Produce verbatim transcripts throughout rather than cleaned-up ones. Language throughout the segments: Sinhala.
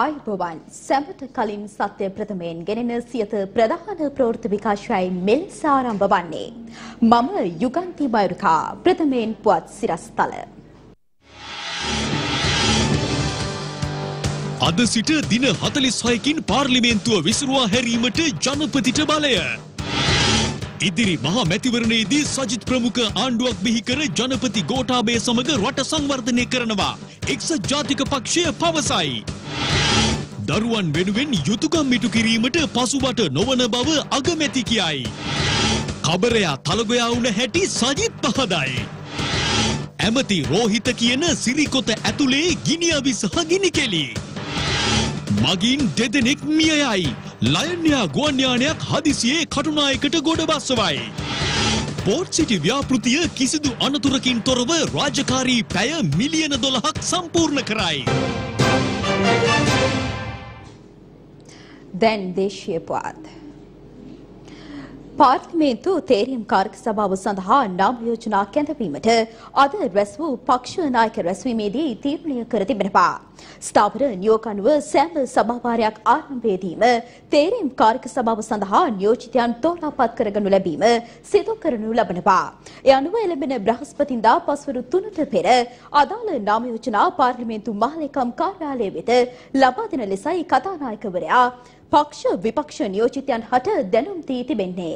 ආයුබෝවන් සැමට කලින් සත්‍ය ප්‍රථමයෙන් ගෙනෙන සියත ප්‍රධාන ප්‍රවෘත්ති විකාශයයි මෙලෙස ආරම්භ වන්නේ. මම යුගන්ති බයුරිකා ප්‍රථමයෙන් පුවත් සිරස්තල. අද සිට දින හතළිස් හයකින් පාර්ලිමේන්තුව විසිරුවා හැරීමට ජනපතිට බලය. ඉදිරි මහා මැතිවරණයේදී සජිත් ප්‍රමුඛ ආණ්ඩුවක් බිහි කර ජනපති ගෝඨාභය සමග රට සංවර්ධනය කරනවා එක්සත් ජාතික පක්ෂය පවසයි. දරුවන් වෙනුවෙන් යුතුයකම් ඉටු කිරීමට පසුබට නොවන බව අගමැති කියයි. කබරයා තලගොයා වුණ හැටි සජිත් පහදයි. ඇමති රෝහිත කියන සිරිකොත ඇතුලේ ගිනි අවිස ගිනි කෙලි. මගින් දෙදෙනෙක් මිය යයි. ලයන්යා ගුවන් යානයක් හදිසියේ කටුනායකට ගොඩ බස්සවයි. පෝර්ට් සිටි ව්‍යාපෘතිය කිසිදු අනතුරකින් තොරව රාජකාරී පැය මිලියන දොළහක් සම්පූර්ණ කරයි. දැන් දේශීය පුවත්. පාර්ලිමේන්තු තේරීම් කාර්ක සභාව සඳහා නාම යෝජනා කැඳවීමට අද රැස් වූ පක්ෂ නායක රැස්වීමේදී තීරණය කර තිබෙනවා. ස්ථාවර නියෝග අනුව සෑම සභාවාරයක් ආරම්භයේදීම තේරීම් කාර්ක සභාව සඳහා නියෝජිතයන් තෝරාපත් කරගනු ලැබීම සිදු කරනු ලබනවා. ඒ අනුව එළඹෙන බ්‍රහස්පතින්දා පස්වරු තුනට පෙර අදාළ නාම යෝජනා පාර්ලිමේන්තු මහලේකම් කාර්යාලය වෙත ලබා දෙන ලෙසයි කතානායකවරයා පක්ෂ විපක්ෂ නියෝජිතයන් හට දැනුම් දී තිබෙන්නේ.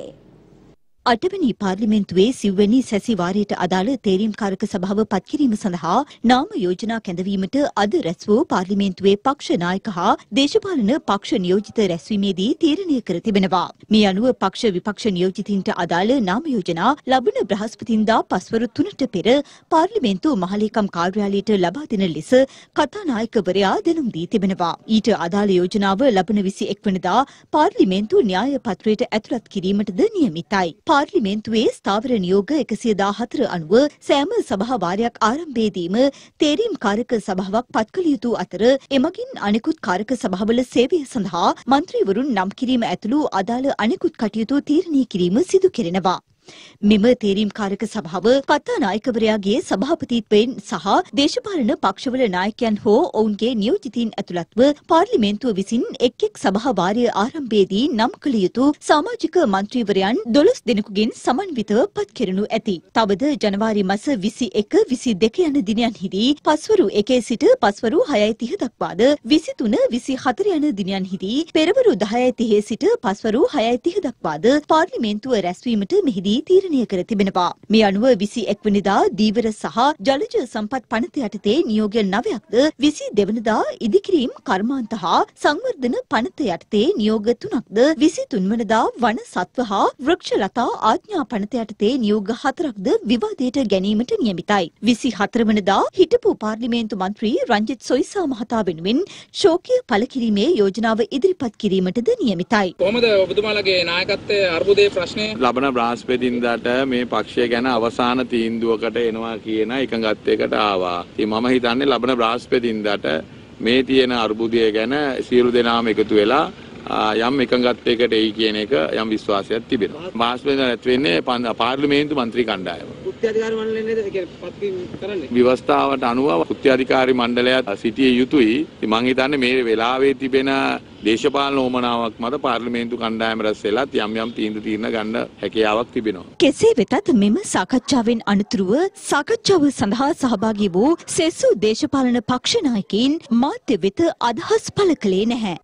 අටවැනි පාර්ලිමේන්තුවේ සිව්වැනි සැසිවාරයට අදාළ තේරීම් කාරක සභාව පත්කිරීම සඳහා නාම යෝජනා කැඳවීමට අද රැස් වූ පාර්ලිමේන්තුවේ පක්ෂ නායක හා දේශපාලන පක්ෂ නියෝජිත රැස්වීමේදී තීරණය කර තිබෙනවා. මේ අනුව පක්ෂ විපක්ෂ නියෝජිතින්ට අදාළ නාම යෝජනා ලබන බ්‍රහස්පතින්දා පස්වරු තුනට පෙර පාර්ලිමේන්තු මහලේකම් කාර්යාලයට ලබා දෙන ලෙස කතානායකවරයා දැනුම් දී තිබෙනවා. ඊට අදාළ යෝජනාව ලබන විසි එක් වනදා පාර්ලිමේන්තු න්‍යාය පත්‍රයට ඇතුළත් කිරීමටද නියමිතයි. පාර්ලිමේන්තුවේ ස්ථාවර නියෝග එකසිය දාහතර අනුව සෑම සභා වාරයක් ආරම්භයේදීම තේරීම් කාරක සභාවක් පත්කළ යුතු අතර එමගින් අනෙකුත් කාරක සභාවල සේවය සඳහා මන්ත්‍රීවරුන් නම් කිරීම ඇතුළු අදාළ අනෙකුත් කටයුතු තීරණය කිරීම සිදු කෙරෙනවා. මෙම තේරීම් කාරක සභාව කතානායකවරයාගේ සභාපතිත්වයෙන් සහ දේශපාලන පක්ෂවල නායකයන් හෝ ඔවුන්ගේ නියෝජිතීන් ඇතුළත්ව පාර්ලිමේන්තුව විසින් එක් එක් සභා වාරය ආරම්භයේදී නම් කළ යුතු සමාජික මන්ත්‍රීවරයන් දොළොස් දෙනෙකුගෙන් සමන්විතව පත් කෙරෙනු ඇති. තවද ජනවාරි මස විසි එක විසි දෙක යන දිනයන්හිදී පස්වරු එකේ සිට පස්වරු හයයි තිහ දක්වාද විසි තුන විසි හතර යන දිනයන්හිදී පෙරවරු දහයයි තිහේ සිට පස්වරු හයයි තිහ දක්වාද පාර්ලිමේන්තුව රැස්වීමට මෙහිදී තීරණය කර තිබෙනවා. මේ අනුව විසි එක් වනදා දීවර සහ ජලජ සම්පත් පනත යටතේ නියෝග නවයක්ද විසි දෙවනදා ඉදිකිරීම් කර්මාන්ත හා සංවර්ධන පනත යටතේ නියෝග තුනක්ද විසි තුන් වනදා වන සත්ව හා වෘක්ෂලතා ආඥා පනත යටතේ නියෝග හතරක්ද විවාදයට ගැනීමට නියමිතයි. විසි හතර වනදා හිටපු පාර්ලිමේන්තු මන්ත්‍රී රංජිත් සොයිසා මහතා වෙනුවෙන් ශෝකය පළ කිරීමේ යෝජනාව ඉදිරිපත් කිරීමටද නියමිතයි. කොහොමද ඔබතුමාලගේ නායකත්වයේ අර්බුදයේ ප්‍රශ්නේ ලබන බ්‍රහස්පති දිනකට මේ පක්ෂය ගැන අවසාන තීන්දුවකට එනවා කියන එකඟත්වයකට ආවා. ඉතින් මම හිතන්නේ ලබන බ්‍රහස්පතින්දාට මේ තියෙන අර්බුදය ගැන සියලු දෙනාම එකතු වෙලා යම් එකඟත්වයකට එයි කියන එක යම් විශ්වාසයක් තිබෙනවා. බ්‍රහස්පතින්දා රැත් වෙන්නේ පාර්ලිමේන්තු මන්ත්‍රී කණ්ඩායම. කෘත්‍යාධිකාරී මණ්ඩලය නේද ඒක පත් කරන්නේ? ව්‍යවස්ථාවට අනුව කෘත්‍යාධිකාරී මණ්ඩලය සිටිය යුතුයි. ඉතින් මම හිතන්නේ මේ වෙලාවේ තිබෙන දේශපාලන ඕමනාවක් මත පාර්ලිමේන්තු කණ්ඩායම රැස් වෙලත් යම් යම් තීන්දුව తీරන ගන්න හැකියාවක් තිබෙනවා. කෙසේ වෙතත් මෙම සාකච්ඡාවෙන් අනතුරුව සාකච්ඡාව සඳහා සහභාගී වූ සෙසු දේශපාලන පක්ෂ නායකයින් මාධ්‍ය වෙත අදහස් පළ කළේ නැහැ.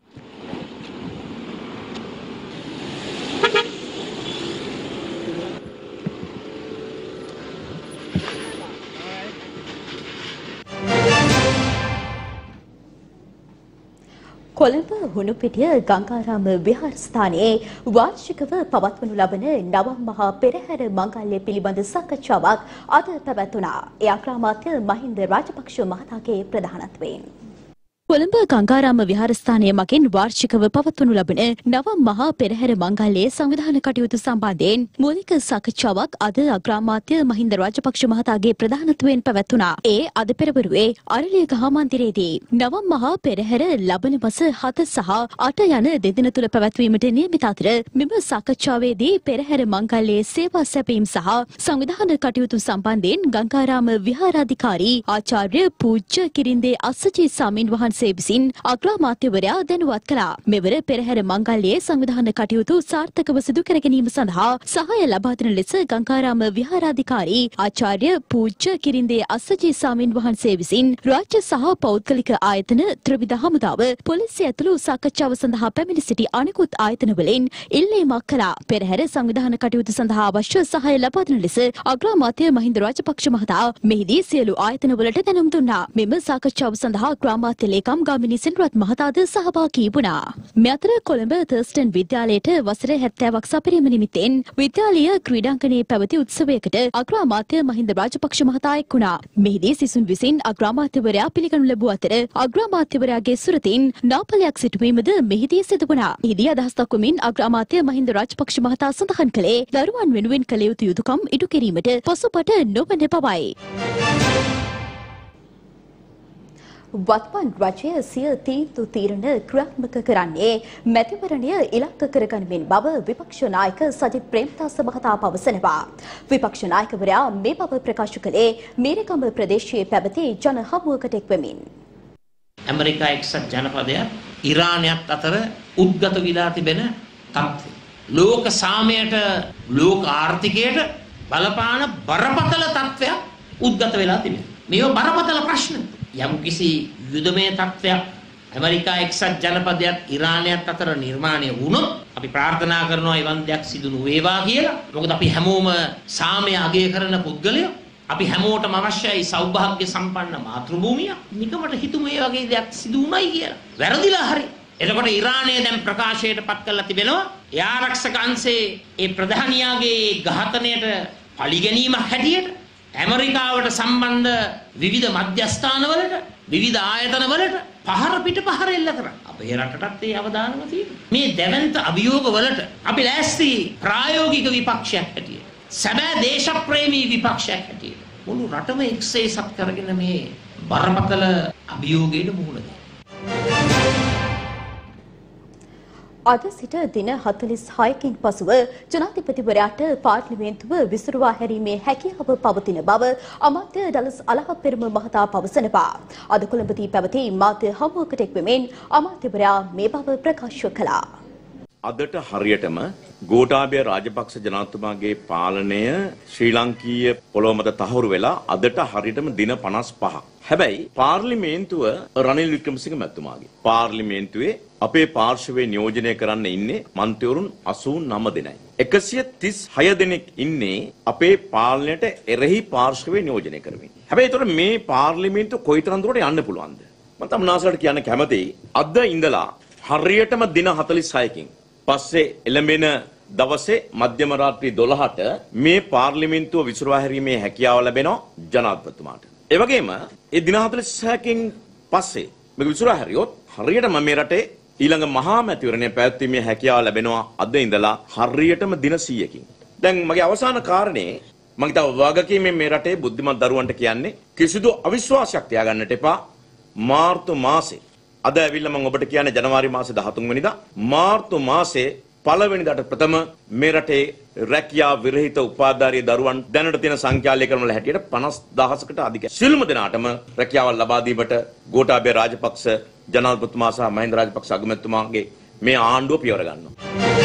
කොළඹ හුණුපිටිය ගංගාරාම විහාරස්ථානයේ වාර්ෂිකව පවත්වනු ලබන නවම් මහා පෙරහැර මංගල්‍ය පිළිබඳ සාකච්ඡාවක් අද පැවැත්වුණා. ඒ අග්‍රාමාත්‍ය මහින්ද රාජපක්ෂ මහතාගේ ප්‍රධානත්වයෙන්. කොළඹ ගංගාරාම විහාරස්ථානය මගින් වාර්ෂිකව පවත්වනු ලබන නවම් මහා පෙරහැර මංගල්‍යයේ සංවිධාන කටයුතු සම්බන්ධයෙන් මූලික සාකච්ඡාවක් අද අග්‍රාමාත්‍ය මහින්ද රාජපක්ෂ මහතාගේ ප්‍රධානත්වයෙන් පැවැත්වුණා. ඒ අද පෙරවරුවේ අරලියගහ මන්දිරයේදී නවම් මහා පෙරහැර ලබන මාස හත සහ අට යන දෙදින තුල පැවැත්වීමට නියමිත අතර මෙම සාකච්ඡාවේදී පෙරහැර මංගල්‍යයේ සේවා සැපීම් සහ සංවිධාන කටයුතු සම්බන්ධයෙන් ගංගාරාම විහාරාධිකාරී ආචාර්ය පූජ්‍ය කිරින්දේ අස්සජී සාමින් වහන්සේ වහන්සේ විසින් අග්‍රාමාත්‍යවරයා දැනුවත් කළා. මෙවර පෙරහැර මංගල්‍යයේ සංවිධාන කටයුතු සාර්ථකව සිදු කර ගැනීම සඳහා සහාය ලබා දෙන ලෙස ගංගාරාම විහාරාධිකාරී ආචාර්ය පූජ්‍ය කිරින්දේ අස්සජී ස්වාමින් වහන්සේ විසින් රාජ්‍ය සහ පෞද්ගලික ආයතන ත්‍රිවිධ හමුදාව පොලිසිය ඇතුළු සාකච්ඡාව සඳහා පැමිණ සිටි අනෙකුත් ආයතන වලින් ඉල්ලීමක් කළා. පෙරහැර සංවිධාන කටයුතු සඳහා අවශ්‍ය සහාය ලබා දෙන ලෙස අග්‍රාමාත්‍ය මහින්ද රාජපක්ෂ මහතා මෙහිදී සියලු ආයතන වලට දැනුම් දුන්නා. මෙම සාකච්ඡාව සඳහා ග්‍රාමාත්‍ය ලේකම් ගාමිණී සෙනරත් මහතාද සහභාගී වුණා. මේ අතර කොළඹ තර්ස්ටන් විද්‍යාලයට වසර හැත්තෑවක් සපිරීම නිමිත්තෙන් විද්‍යාලීය ක්‍රීඩාංගණයේ පැවති උත්සවයකට අග්‍රාමාත්‍ය මහින්ද රාජපක්ෂ මහතා එක් වුණා. මෙහිදී සිසුන් විසින් අග්‍රාමාත්‍යවරයා පිළිගනු ලැබුව අතර අග්‍රාමාත්‍යවරයාගේ සුරතින් නාපලයක් සිටුවීමද මෙහිදී සිදු වුණා. මෙහිදී අදහස් දක්වමින් අග්‍රාමාත්‍ය මහින්ද රාජපක්ෂ මහතා සඳහන් කළේ දරුවන් වෙනුවෙන් කළ යුතු යුතුකම් ඉටු කිරීමට පසුබට නොවන බවයි. වත්මන් රජය සිය තීන්දුව තීරණ ක්‍රියාත්මක කරන්නේ මැතිවරණය ඉලක්ක කරගනිමින් බව විපක්ෂ නායක සජිත් ප්‍රේමදාස මහතා පවසනවා. විපක්ෂ නායකවරයා මේ බව ප්‍රකාශ කළේ මීරගම ප්‍රදේශයේ පැවති ජන හමුවකට එක්වෙමින්. ඇමරිකා එක්සත් ජනපදයක් ඉරානයත් අතර උද්ගත විලා තිබෙන තත්ත්වය. ලෝක සාමයට ලෝක ආර්ථිකයට බලපාන බරපතල තත්ත්වයක් උද්ගත වෙලා තිබෙනවා. මේව බරපතල ප්‍රශ්න. යම් කිසි යුදමය තත්ත්වයක් ඇමරිකා එක්සත් ජනපදයක් ඉරානයත් අතර නිර්මාණය වුණොත් අපි ප්‍රාර්ථනා කරනවා එවන් දෙයක් සිදු නොවේවා කියලා. මොකද අපි හැමෝම සාමය අගය කරන පුද්ගලයෝ. අපි හැමෝටම අවශ්‍යයි සෞභාග්‍ය සම්පන්න මාතෘභූමිය. නිකමට හිතුම මේ වගේ දෙයක් සිදු වුණයි කියලා. වැරදිලා හරි. එතකොට ඉරානය දැන් ප්‍රකාශයට පත් කරලා තිබෙනවා ඒ ආරක්ෂක අංශයේ ඒ ප්‍රධානියාගේ ඝාතනයට පරිගැනීමක් හැටියට ඇමරිකාවට සම්බන්ධ විවිධ මධ්‍යස්ථානවලට විවිධ ආයතනවලට පහර පිට පහර එල්ල කරා. අපේ රටටත් ඒ අවදානම තියෙනවා. මේ දැවැන්ත අභියෝගවලට අපි ලෑස්ති ප්‍රායෝගික විපක්ෂයක් හැටියට. සැබෑ දේශප්‍රේමී විපක්ෂයක් හැටියට. මුළු රටම එක්සේ සත් කරගෙන මේ බරපතල අභියෝගයට මුහුණ දෙනවා. අද සිට දින හතළිස් හයකින් පසුව ජනාධිපතිවරයාට පාර්ලිමේන්තුව විසිරුවා හැරීමේ හැකියාව පවතින බව අමාත්‍ය ඩලස් අලහප්පෙරම මහතා පවසනවා. අද කොළඹදී පැවති මාධ්‍ය හමුවකට එක්වෙමින් අමාත්‍යවරයා මේ බව ප්‍රකාශ කළා. අදට හරියටම ගෝඨාභය රාජපක්ෂ ජනාධිපතිතුමාගේ පාලනය ශ්‍රී ලාංකීය පොළොව මත තහවුරු වෙලා අදට හරියටම දින පනස් පහක්. හැබැයි පාර්ලිමේන්තුව රනිල් වික්‍රමසිංහ මැතිතුමාගේ පාර්ලිමේන්තුවේ අපේ පාර්ශවයේ නියෝජනය කරන්න ඉන්නේ මන්ත්‍රීවරුන් අසූ නව දෙනයි. එකසිය තිස් හය දෙනෙක් ඉන්නේ අපේ පාලනයට එරෙහි පාර්ශවයේ නියෝජනය කරමින්. හැබැයි ඒතර මේ පාර්ලිමේන්තුව කොයිතරම් දුරට යන්න පුළුවන්ද? මම තමුනාසලට කියන්න කැමතියි. අද ඉඳලා හරියටම දින හතළිස් හයකින් පස්සේ එළඹෙන දවසේ මධ්‍යම රාත්‍රී දොළහට මේ පාර්ලිමේන්තුව විසිරුවා හැරීමේ හැකියාව ලැබෙනවා ජනාධිපතිතුමාට. ඒ වගේම ඒ දින හතළිස් හයකින් පස්සේ මේක විසිරුවා හැරියොත් හරියටම මේ රටේ ඊළඟ මහා මැතිවරණය පැවැත්වීමේ හැකියාව ලැබෙනවා අද ඉඳලා හරියටම දින සීයකින්. දැන් මගේ අවසාන කාරණේ මම හිතා වගකීමෙන් මේ රටේ බුද්ධිමත් දරුවන්ට කියන්නේ කිසිදු අවිශ්වාසයක් තියාගන්නට එපා. මාර්තු මාසේ අද ඇවිල්ලා මම ඔබට කියන්නේ ජනවාරි මාසේ දහතුන් වෙනිදා මාර්තු මාසේ පළවෙනිදාට ප්‍රථම මේ රටේ රැකියා විරහිත උපාධාරී දරුවන් දැනට තියෙන සංඛ්‍යාලේකරන වල හැටියට පනස් දහසකට අධිකයි. සියලුම දෙනාටම රැකියාවල් ලබා දීමට ගෝඨාභය රාජපක්ෂ ජනාධිපතිතුමා සහ මහින්ද රාජපක්ෂ අගමැතිතුමාගේ මේ ආණ්ඩුව පියවර ගන්නවා.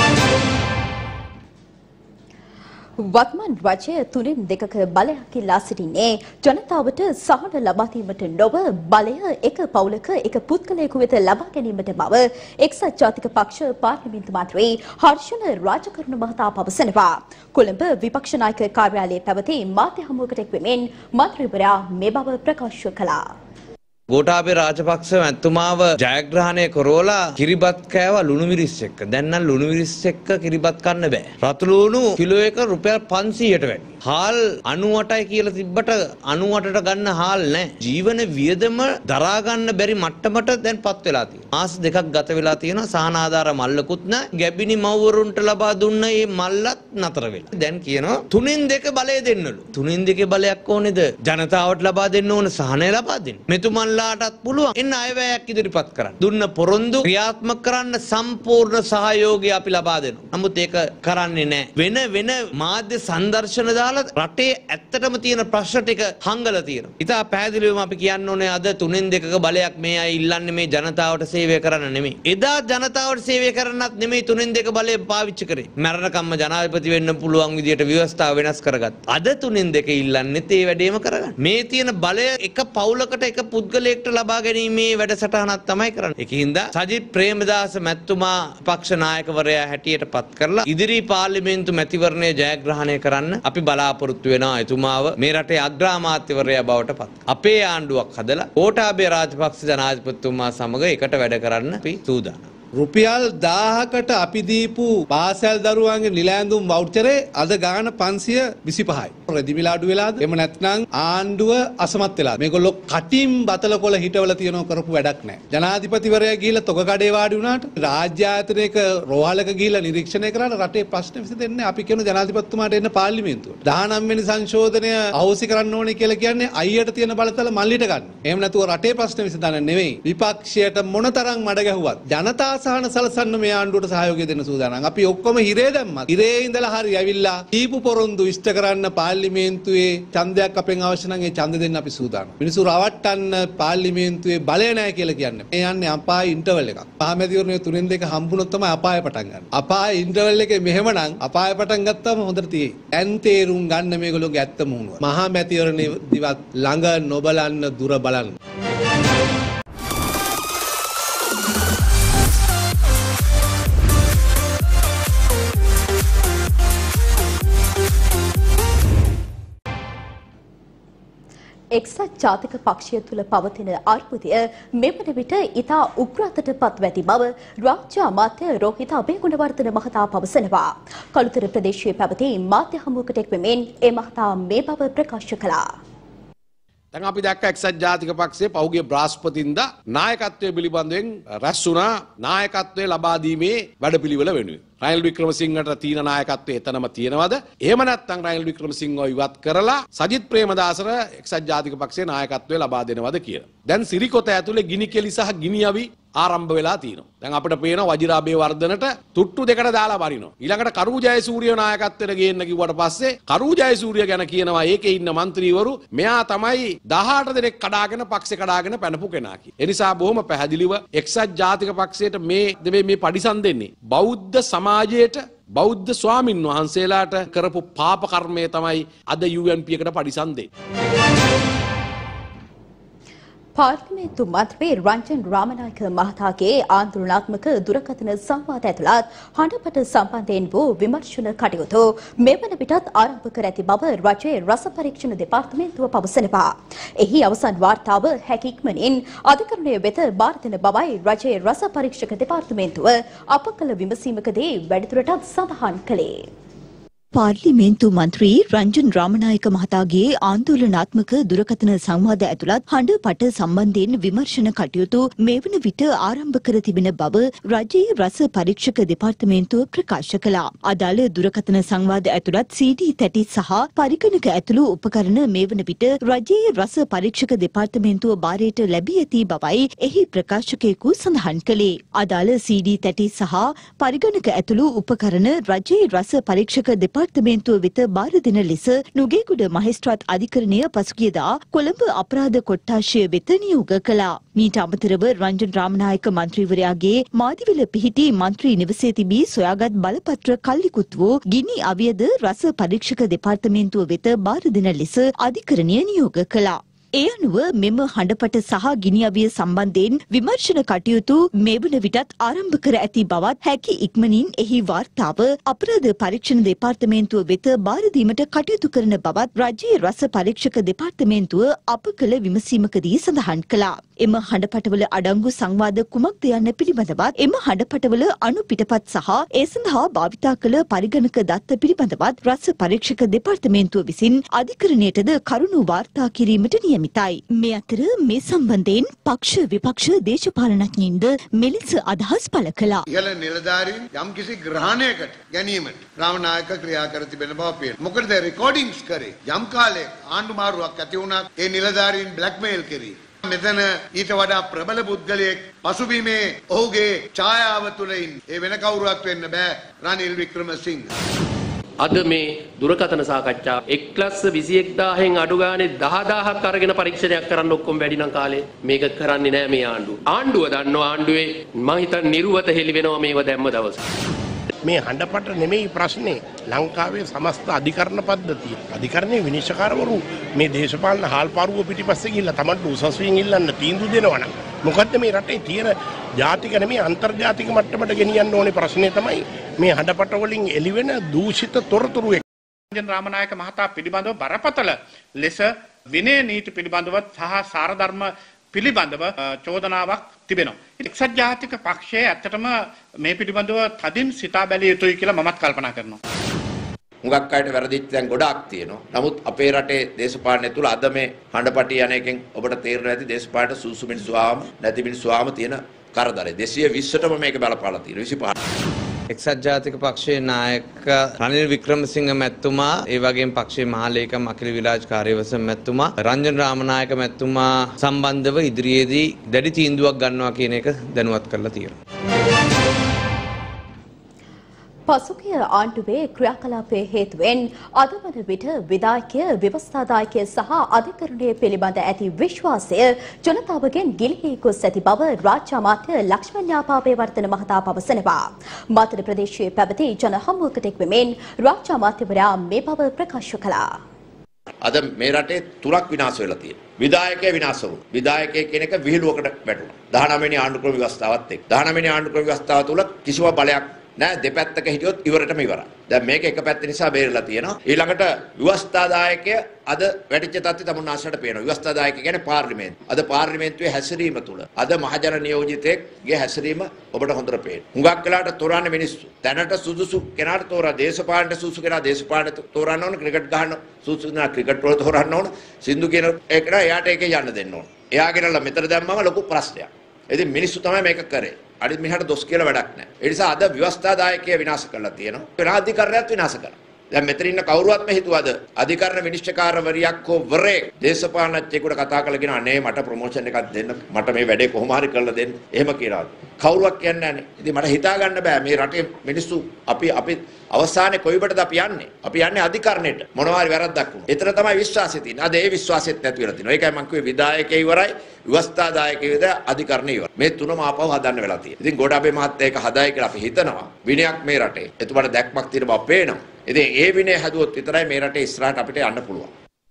වත්මන් රජය තුනෙන් දෙකක බලයක් ඉල්ලා සිටින්නේ ජනතාවට සහන ලබා දීමට නොව බලය එක පවුලක එක පුද්ගලයෙකු වෙත ලබා ගැනීමට බව එක්සත් ජාතික පක්ෂ පාර්ලිමේන්තු මන්ත්‍රී හර්ෂණ රාජකරුණ මහතා පවසනවා. කොළඹ විපක්ෂ නායක කාර්යාලයේ පැවති මාධ්‍ය හමුවකට එක්වෙමින් මන්ත්‍රීවරයා මේ බව ප්‍රකාශ කළා. ගෝඨාභය රාජපක්ෂ මැතිතුමාව ජයග්‍රහණය කරවලා කිරිබත් කෑවා ලුණු මිරිස් එක්ක. දැන් නම් ලුණු මිරිස් එක්ක කිරිබත් කන්න බෑ. රතු ලුණු කිලෝ එක රුපියල් පන්සීයට වැඩි. හාල් අනූ අටයි කියලා තිබ්බට අනූ අටට ගන්න හාල් නැහැ. ජීවන වියදම දරා ගන්න බැරි මට්ටමට දැන්පත් වෙලා තියෙනවා. මාස දෙකක් ගත වෙලා තියෙනවා. සහන ආධාර මල්ලකුත් නැහැ. ගැබිනි මව්වරුන්ට ලබා දුන්න මේ මල්ලත් නතර වෙලා. දැන් කියනවා තුනෙන් දෙක බලය දෙන්නලු. තුනෙන් දෙකේ බලයක් ඕනේද? ජනතාවට ලබා දෙන්න ඕන සහනය ලබා දෙන්න. මෙතුමන් ඒගොල්ලාටත් පුළුවන් එන්න අයවැයක් ඉදිරිපත් කරන්න. දුන්න පොරොන්දු ක්‍රියාත්මක කරන්න සම්පූර්ණ සහයෝගය අපි ලබා දෙනවා. නමුත් ඒක කරන්නේ නැහැ. වෙන වෙන මාධ්‍ය සංදර්ශන දාලා රටේ ඇත්තටම තියෙන ප්‍රශ්න ටික හංගලා තියෙනවා. ඉතින් පැහැදිලිවම අපි කියන්න ඕනේ අද තුනෙන් දෙකක බලයක් මේ අය ඉල්ලන්නේ මේ ජනතාවට සේවය කරන්න නෙමෙයි. එදා ජනතාවට සේවය කරන්නත් නෙමෙයි තුනෙන් දෙක බලය පාවිච්චි කරේ. මරණකම්ම ජනාධිපති වෙන්න පුළුවන් විදියට ව්‍යවස්ථාව වෙනස් කරගත්තා. අද තුනෙන් දෙක ඉල්ලන්නේ ඒ වැඩේම කරගන්න. මේ තියෙන බලය එක පවුලකට එක පුද්ගලයෙක්ට ලබා ගැනීමේ වැඩසටහනක් තමයි කරන්නේ. ඒකින්ද සජිත් ප්‍රේමදාස මැතිතුමා පක්ෂ නායකවරයා හැටියට පත් කරලා ඉදිරි පාර්ලිමේන්තු මැතිවරණය ජයග්‍රහණය කරන්න අපි බලාපොරොත්තු වෙනවා. එතුමාව මේ රටේ අග්‍රාමාත්‍යවරයා බවට පත්. අපේ ආණ්ඩුවක් හදලා ගෝඨාභය රාජපක්ෂ ජනාධිපතිතුමා සමග එකට වැඩ කරන්න අපි සූදානම්. රුපියල් දාහකට අපි දීපු පාසල් දරුවන්ගේ නිලැඳුම් වවුචරේ අද ගාන පන්සිය විසිපහයි. රෙදි මිලාඩු වෙලාද? එහෙම නැත්නම් ආණ්ඩුව අසමත් වෙලාද? මේගොල්ලෝ කටින් බතල කොළ හිටවල තියනව කරපු වැඩක් නැහැ. ජනාධිපතිවරයා ගිහිල්ලා තොග කඩේ වාඩි වුණාට රාජ්‍ය ආයතනයක රෝහලක ගිහිල්ලා නිරීක්ෂණය කරාට රටේ ප්‍රශ්න විසඳෙන්නේ අපි කියන ජනාධිපතිතුමාට එන්න පාර්ලිමේන්තුවට. දහනවය වෙනි සංශෝධනය අහෝසි කරන්න ඕනේ කියලා කියන්නේ අයියට තියෙන බලතල මල්ලිට ගන්න. එහෙම නැතුව රටේ ප්‍රශ්න විසඳන්න නෙවෙයි. විපක්ෂයට මොනතරම් මඩ ගැහුවත් ජනතා සහන සලසන්න මේ ආණ්ඩුවට සහයෝගය දෙන්න සූදානම්. අපි ඔක්කොම හිරේ දැම්මා. හිරේ ඉඳලා හරි ඇවිල්ලා දීපු පොරොන්දු ඉෂ්ට කරන්න පාර්ලිමේන්තුවේ ඡන්දයක් අපෙන් අවශ්‍ය නම් ඒ ඡන්ද දෙන්න අපි සූදානම්. මිනිස්සු රවට්ටන්න පාර්ලිමේන්තුවේ බලය නැහැ කියලා කියන්නේ. මේ යන්නේ අපාය ඉන්ටර්වල් එකක්. මහමැතිවරණයේ තුනෙන් දෙක හම්බුනොත් තමයි අපාය පටන් ගන්න. අපාය ඉන්ටර්වල් එකේ මෙහෙමනම් අපාය පටන් ගත්තාම හොඳට තියෙයි. දැන් තේරුම් ගන්න මේගොල්ලෝගේ ඇත්ත මුහුණුව. මහමැතිවරණයේ දිවත් ළඟ නොබලන්න දුර බලන්න. එක්සත් ජාතික පක්ෂය තුළ පවතින අර්බුදය මෙවන විට ඉතා උග්‍රතට පත්ව ඇති බව රාජ්‍ය අමාත්‍ය රෝහිත අබේගුණවර්ධන මහතා පවසනවා. කළුතර ප්‍රදේශයේ පැවති මාධ්‍ය හමුවකට එක්වමින් ඒ මහතා මේ බව ප්‍රකාශ කළා. දැන් අපි දැක්ක එක්සත් ජාතික පක්ෂයේ පහුගිය බ්‍රහස්පතින්දා නායකත්වයේ පිළිබඳවෙන් රැස් වුණා නායකත්වය ලබා දීමේ වැඩපිළිවෙල වෙනුවෙන්. රනිල් වික්‍රමසිංහට තීන නායකත්වය එතනම තියෙනවද? එහෙම නැත්නම් රනිල් වික්‍රමසිංහව ඉවත් කරලා සජිත් ප්‍රේමදාසට එක්සත් ජාතික පක්ෂයේ නායකත්වය ලබා දෙනවද කියලා. දැන් සිරිකොත ඇතුලේ ගිනි කෙලි සහ ගිනි අවි ආරම්භ වෙලා තියෙනවා. දැන් අපිට පේනවා වජිරාබේ වර්ධනට තුට්ටු දෙකට දාලා වරිනවා. ඊළඟට කරු ජයසූරිය නායකත්වයට ගේන්න කිව්වට පස්සේ කරු ජයසූරිය ගැන කියනවා ඒකේ ඉන්න മന്ത്രിවරු මෙයා තමයි දහඅට දෙනෙක් කඩාගෙන පක්ෂේ කඩාගෙන පැනපු කෙනා කියලා. ඒ නිසා බොහොම පැහැදිලිව එක්සත් ජාතික පක්ෂයට මේ දෙමේ මේ පරිසම් දෙන්නේ බෞද්ධ සමාජයට බෞද්ධ ස්වාමින් වහන්සේලාට කරපු පාප කර්මය තමයි අද යූ එන් පී එකට පරිසම් දෙන්නේ. පාර්ලිමේන්තු මන්ත්‍රී රංජන් රාමනායක මහතාගේ ආන්දෝලනාත්මක දුරකථන සංවාද ඇතුළත් හඬපට සම්බන්ධයෙන් වූ විමර්ශන කටයුතු මෙවන විටත් ආරම්භ කර ඇති බව රජයේ රස පරීක්ෂණ දෙපාර්තමේන්තුව පවසනවා. එහි අවසන් වාර්තාව හැකි ඉක්මනින් අධිකරණය වෙත බාර දෙන බවයි රජයේ රස පරීක්ෂක දෙපාර්තමේන්තුව අප කළ විමසීමකදී වැඩිදුරටත් සඳහන් කළේ. පාර්ලිමේන්තු මන්ත්‍රී රංජන් රාමනායක මහතාගේ ආන්දෝලනාත්මක දුරකථන සංවාද ඇතුළත් හඬපට සම්බන්ධයෙන් විමර්ශන කටයුතු මේ වන විට ආරම්භ කර තිබෙන බව රජයේ රස පරීක්ෂක දෙපාර්තමේන්තුව ප්‍රකාශ කළා. අදාළ දුරකථන සංවාද ඇතුළත් සී ඩී තැටි සහ පරිගණක ඇතුළු උපකරණ මේ වන විට රජයේ රස පරීක්ෂක දෙපාර්තමේන්තුව බාරයට ලැබී ඇති බවයි එහි ප්‍රකාශකයෙකු සඳහන් කළේ. අදාළ සී ඩී තැටි සහ පරිගණක ඇතුළු උපකරණ රජයේ රස පරීක්ෂක දෙපාර්තමේන්තුව වෙත බාර දෙන ලෙස නුගේගොඩ මහේස්ත්‍රාත් අධිකරණය පසුගියදා කොළඹ අපරාධ කොට්ටාශය වෙත නියෝග කළා. මීට අමතරව රංජන් රාමනායක මන්ත්‍රීවරයාගේ මාදිවිල පිහිටි මන්ත්‍රී නිවසේ තිබී සොයාගත් බලපත්‍ර කල්ලිකුත් වූ ගිනි අවියද රස පරීක්ෂක දෙපාර්තමේන්තුව වෙත බාර දෙන ලෙස අධිකරණය නියෝග කළා. ඒ අනුව මෙම හඬපට සහ ගිනි අවිය සම්බන්ධයෙන් විමර්ශන කටයුතු මේ වන විටත් ආරම්භ කර ඇති බවත් හැකි ඉක්මනින් එහි වාර්තාව අපරාධ පරීක්ෂණ දෙපාර්තමේන්තුව වෙත බාර දීමට කටයුතු කරන බවත් රජයේ රස පරීක්ෂක දෙපාර්තමේන්තුව අප කළ විමසීමකදී සඳහන් කළා. එම හඬපටවල අඩංගු සංවාද කුමක්ද යන්න පිළිබඳවත් එම හඬපටවල අනු පිටපත් සහ ඒ සඳහා භාවිතා කළ පරිගණක දත්ත පිළිබඳවත් රස පරීක්ෂක දෙපාර්තමේන්තුව විසින් අධිකරණයටද කරුණු වාර්තා කිරීමට නියමිතයි. මේ අතර මේ සම්බන්ධයෙන් පක්ෂ විපක්ෂ දේශපාලනඥයින්ද මෙලෙස අදහස් පළ කළා. ඉහළ නිලධාරීන් යම් කිසි ග්‍රහණයකට ගැනීමට රාමනායක ක්‍රියා කර තිබෙන බව පේනවා. මොකද රෙකෝඩින්ග්ස් කරේ යම් කාලයක ආණ්ඩු මාරුවක් ඇති වුණත් ඒ නිලධාරීන් බ්ලැක්මේල් කරේ. මෙතන ඊට වඩා ප්‍රබල පුද්ගලයෙක් පසුබිමේ ඔහුගේ ඡායාව තුළ ඉන්නේ. ඒ වෙන කවුරුවක් වෙන්න බෑ රනිල් වික්‍රමසිංහ. අද මේ දුරකථන සාකච්ඡා එක්ලස් විසි එක්දාහෙන් අඩු ගානේ දහදාහක් අරගෙන පරීක්ෂණයක් කරන්න ඔක්කොම වැඩි නම් කාලේ මේක කරන්නේ නෑ මේ ආණ්ඩුව. ආණ්ඩුව දන්නවා ආණ්ඩුවේ මම හිතන්නේ නිර්වත හෙලි වෙනවා මේව දැම්ම දවස. මේ හඬපට නෙමෙයි ප්‍රශ්නේ ලංකාවේ සමස්ත අධිකරණ පද්ධතිය. අධිකරණයේ විනිශ්චයකාරවරු මේ දේශපාලන හාල්පාරුව පිටිපස්සේ ගිහිල්ලා Tamanට උසස් වීම ඉල්ලන්න තීන්දුව දෙනවා නම් මොකද්ද මේ රටේ තියෙන ජාතික නෙමෙයි අන්තර්ජාතික මට්ටමට ගෙනියන්න ඕනේ ප්‍රශ්නේ තමයි මේ හඬපට වලින් එළිවෙන දූෂිත තොරතුරු. රංජන් රාමනායක මහතා පිළිබඳව බරපතල ලෙස විනය නීති පිළිබඳව සහ සාරධර්ම පිළිබඳව චෝදනාවක් තිබෙනවා. එක්සත් ජාතික පක්ෂය ඇත්තටම මේ පිළිබඳව තදින් සිතා බැලිය යුතුයි කියලා මමත් කල්පනා කරනවා. හුඟක් අයට වැරදිච්ච දැන් ගොඩාක් තියෙනවා. නමුත් අපේ රටේ දේශපාලනය තුල අද මේ හඬපටි යන එකෙන් ඔබට තේරෙනවා ඇති දේශපාලන සුසු මිනිස්සුවාම නැති මිනිස්සුවාම තියෙන කරදරේ. දෙසිය විස්සටම මේක බලපාලා තියෙනවා. විසිපහ. එක්සත් ජාතික පක්ෂයේ නායක රනිල් වික්‍රමසිංහ මැතිතුමා ඒ වගේම පක්ෂයේ මහලේකම් අකිල විලාජ් කාර්යවසම් මැතිතුමා රංජන් රාමනායක මැතිතුමා සම්බන්ධව ඉදිරියේදී දැඩි තීන්දුවක් ගන්නවා කියන එක දැනුවත් කරලා තියෙනවා. පසුගිය ආණ්ඩුවේ ක්‍රියාකලාපයේ හේතුවෙන් අද වන විට විධායකය ව්‍යවස්ථාදායකය සහ අධිකරණය පිළිබඳ ඇති විශ්වාසය ජනතාවගෙන් ගිලිහී ගොස් ඇති බව රාජ්‍ය අමාත්‍ය ලක්ෂ්මන් යාපාබේවර්ධන මහතා පවසනවා. මාතර ප්‍රදේශයේ පැවති ජන හමුවකට එක්වෙමින් රාජ්‍ය අමාත්‍යවරයා මේ බව ප්‍රකාශ කළා. අද මේ රටේ තුනක් විනාශ වෙලා තියෙනවා. විධායකය විනාශ වුණා. විධායකය කියන එක විහිළුවකට වැටුණා. දහනවය වෙනි ආණ්ඩුක්‍රම ව්‍යවස්ථාවත් එක්ක. දහනවය වෙනි ආණ්ඩුක්‍රම ව්‍යවස්ථාව තුල කිසිම බලයක් නෑ දෙපැත්තක හිටියොත් ඉවරටම ඉවරයි. දැන් මේක එක පැත්ත නිසා බේරලා තියෙනවා. ඊළඟට ව්‍යවස්ථාදායකය අද වැටිච්ච තත්ත්වය තමුන්නාසලට පේනවා. ව්‍යවස්ථාදායකය කියන්නේ පාර්ලිමේන්තුව. අද පාර්ලිමේන්තුවේ හැසිරීම තුල අද මහජන නියෝජිතයෙක්ගේ හැසිරීම ඔබට හොඳට පේනවා. හුඟක් වෙලාට තෝරන්නේ මිනිස්සු. දැනට සුදුසු කෙනාට තෝරා දේශපාලනට සුදුසු කෙනා දේශපාලනට තෝරන්න ඕන. ක්‍රිකට් ගහන්න සුදුසු කෙනා ක්‍රිකට් වල තෝරන්න ඕන. සින්දු කියන එකන එයාට ඒකේ යන්න දෙන්න ඕන. එයා ගෙනල්ලා මෙතන දැම්මම ලොකු ප්‍රශ්නයක්. ඉතින් මිනිස්සු තමයි මේක කරේ. අනිත් මෙහාට දොස් කියලා වැඩක් නැහැ. ඒ නිසා අද ව්‍යවස්ථාදායකය විනාශ කරලා තියෙනවා. විනාධිකරණයත් විනාශ කරා. දැන් මෙතන ඉන්න කවුරුවත්ම හිතුවද අධිකරණ විනිශ්චයකාරවරියක් හෝ වරේ දේශපාලනඥයෙකුට කතා කරලා කියනවා නේ මට ප්‍රොමෝෂන් එකක් දෙන්න මට මේ වැඩේ කොහොම හරි කරලා දෙන්න. එහෙම කියනවා. කවුරුවක් කියන්නේ නැහැ නේ. ඉතින් මට හිතා ගන්න බෑ මේ රටේ මිනිස්සු අපි අපි අවසානයේ කොයිබටද අපි යන්නේ? අපි යන්නේ අධිකරණයට. මොනවා හරි වැරද්දක් වුණා. එතන තමයි විශ්වාසය තියෙන්නේ. අද ඒ විශ්වාසෙත් නැති වෙලා තිනවා. ඒකයි මම කිව්වේ විධායකය ඉවරයි, ව්‍යවස්ථාදායකය ඉවරයි, අධිකරණය ඉවරයි. මේ තුනම ආපහු හදන්න වෙලා තියෙනවා. ඉතින් ගෝඨාභය මහත්තයා ඒක හදායි කියලා අපි හිතනවා. විනයක් මේ රටේ. එතුමාට දැක්මක් තියෙන බව පේනවා. ඉතින් ඒ විනය හැදුවොත් විතරයි මේ රටේ ඉස්සරහට අපිට යන්න පුළුවන්.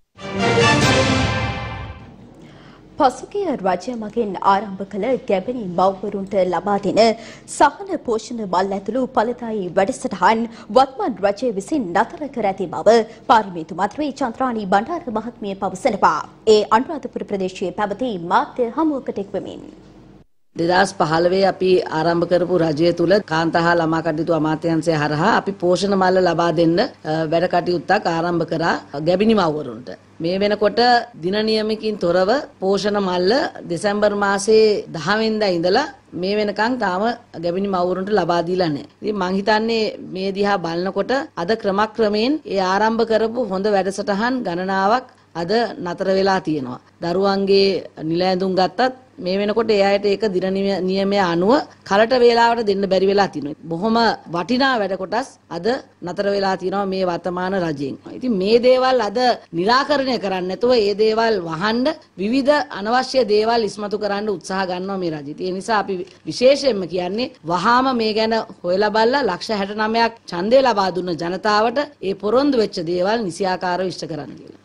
පසුගිය රජය මගින් ආරම්භ කළ ගැබිණි මව්වරුන්ට ලබා දෙන සහන පෝෂණ මල් ඇතුළු ඵලදායී වැඩසටහන් වත්මන් රජය විසින් නතර කර ඇති බව පාර්ලිමේන්තු මන්ත්‍රී චන්ද්‍රානී බණ්ඩාර මහත්මිය පවසනවා. ඒ අනුරාධපුර ප්‍රදේශයේ පැවති මාධ්‍ය හමුවකට එක්වමින් දෙදහස් පහළොව අපි ආරම්භ කරපු රජය තුල කාන්තා හා ළමා කටයුතු අමාත්‍යාංශය හරහා අපි පෝෂණ මල්ල ලබා දෙන්න වැඩ කටයුත්තක් ආරම්භ කරා ගැබිණි මව්වරුන්ට. මේ වෙනකොට දින නියමකින් තොරව පෝෂණ මල්ල දෙසැම්බර් මාසයේ දහ වෙනිදා ඉඳලා මේ වෙනකන් තාම ගැබිණි මව්වරුන්ට ලබා දීලා නැහැ. ඉතින් මං හිතන්නේ මේ දිහා බලනකොට අද ක්‍රමක්‍රමයෙන් ඒ ආරම්භ කරපු හොඳ වැඩසටහන් ගණනාවක් අද නතර වෙලා තියෙනවා. දරුවන්ගේ නිල ඇඳුම් ගත්තත් මේ වෙනකොට ඒ අයට ඒක දින නියමය අනුව කලට වේලාවට දෙන්න බැරි වෙලා තියෙනවා. බොහොම වටිනා වැඩ කොටස් අද නතර වෙලා තියෙනවා මේ වර්තමාන රජයෙන්. ඉතින් මේ දේවල් අද निराකරණය කරන්නේ නැතුව ඒ දේවල් වහන්න විවිධ අනවශ්‍ය දේවල් ඉස්මතු කරන්න උත්සාහ ගන්නවා මේ රජය. ඒ නිසා අපි විශේෂයෙන්ම කියන්නේ වහාම මේ ගැන හොයලා බලලා ලක්ෂ හැට නවයක් ඡන්දය ලබා දුන්න ජනතාවට ඒ පොරොන්දු වෙච්ච දේවල් නිසියාකාරව ඉෂ්ට කරන්න කියලා.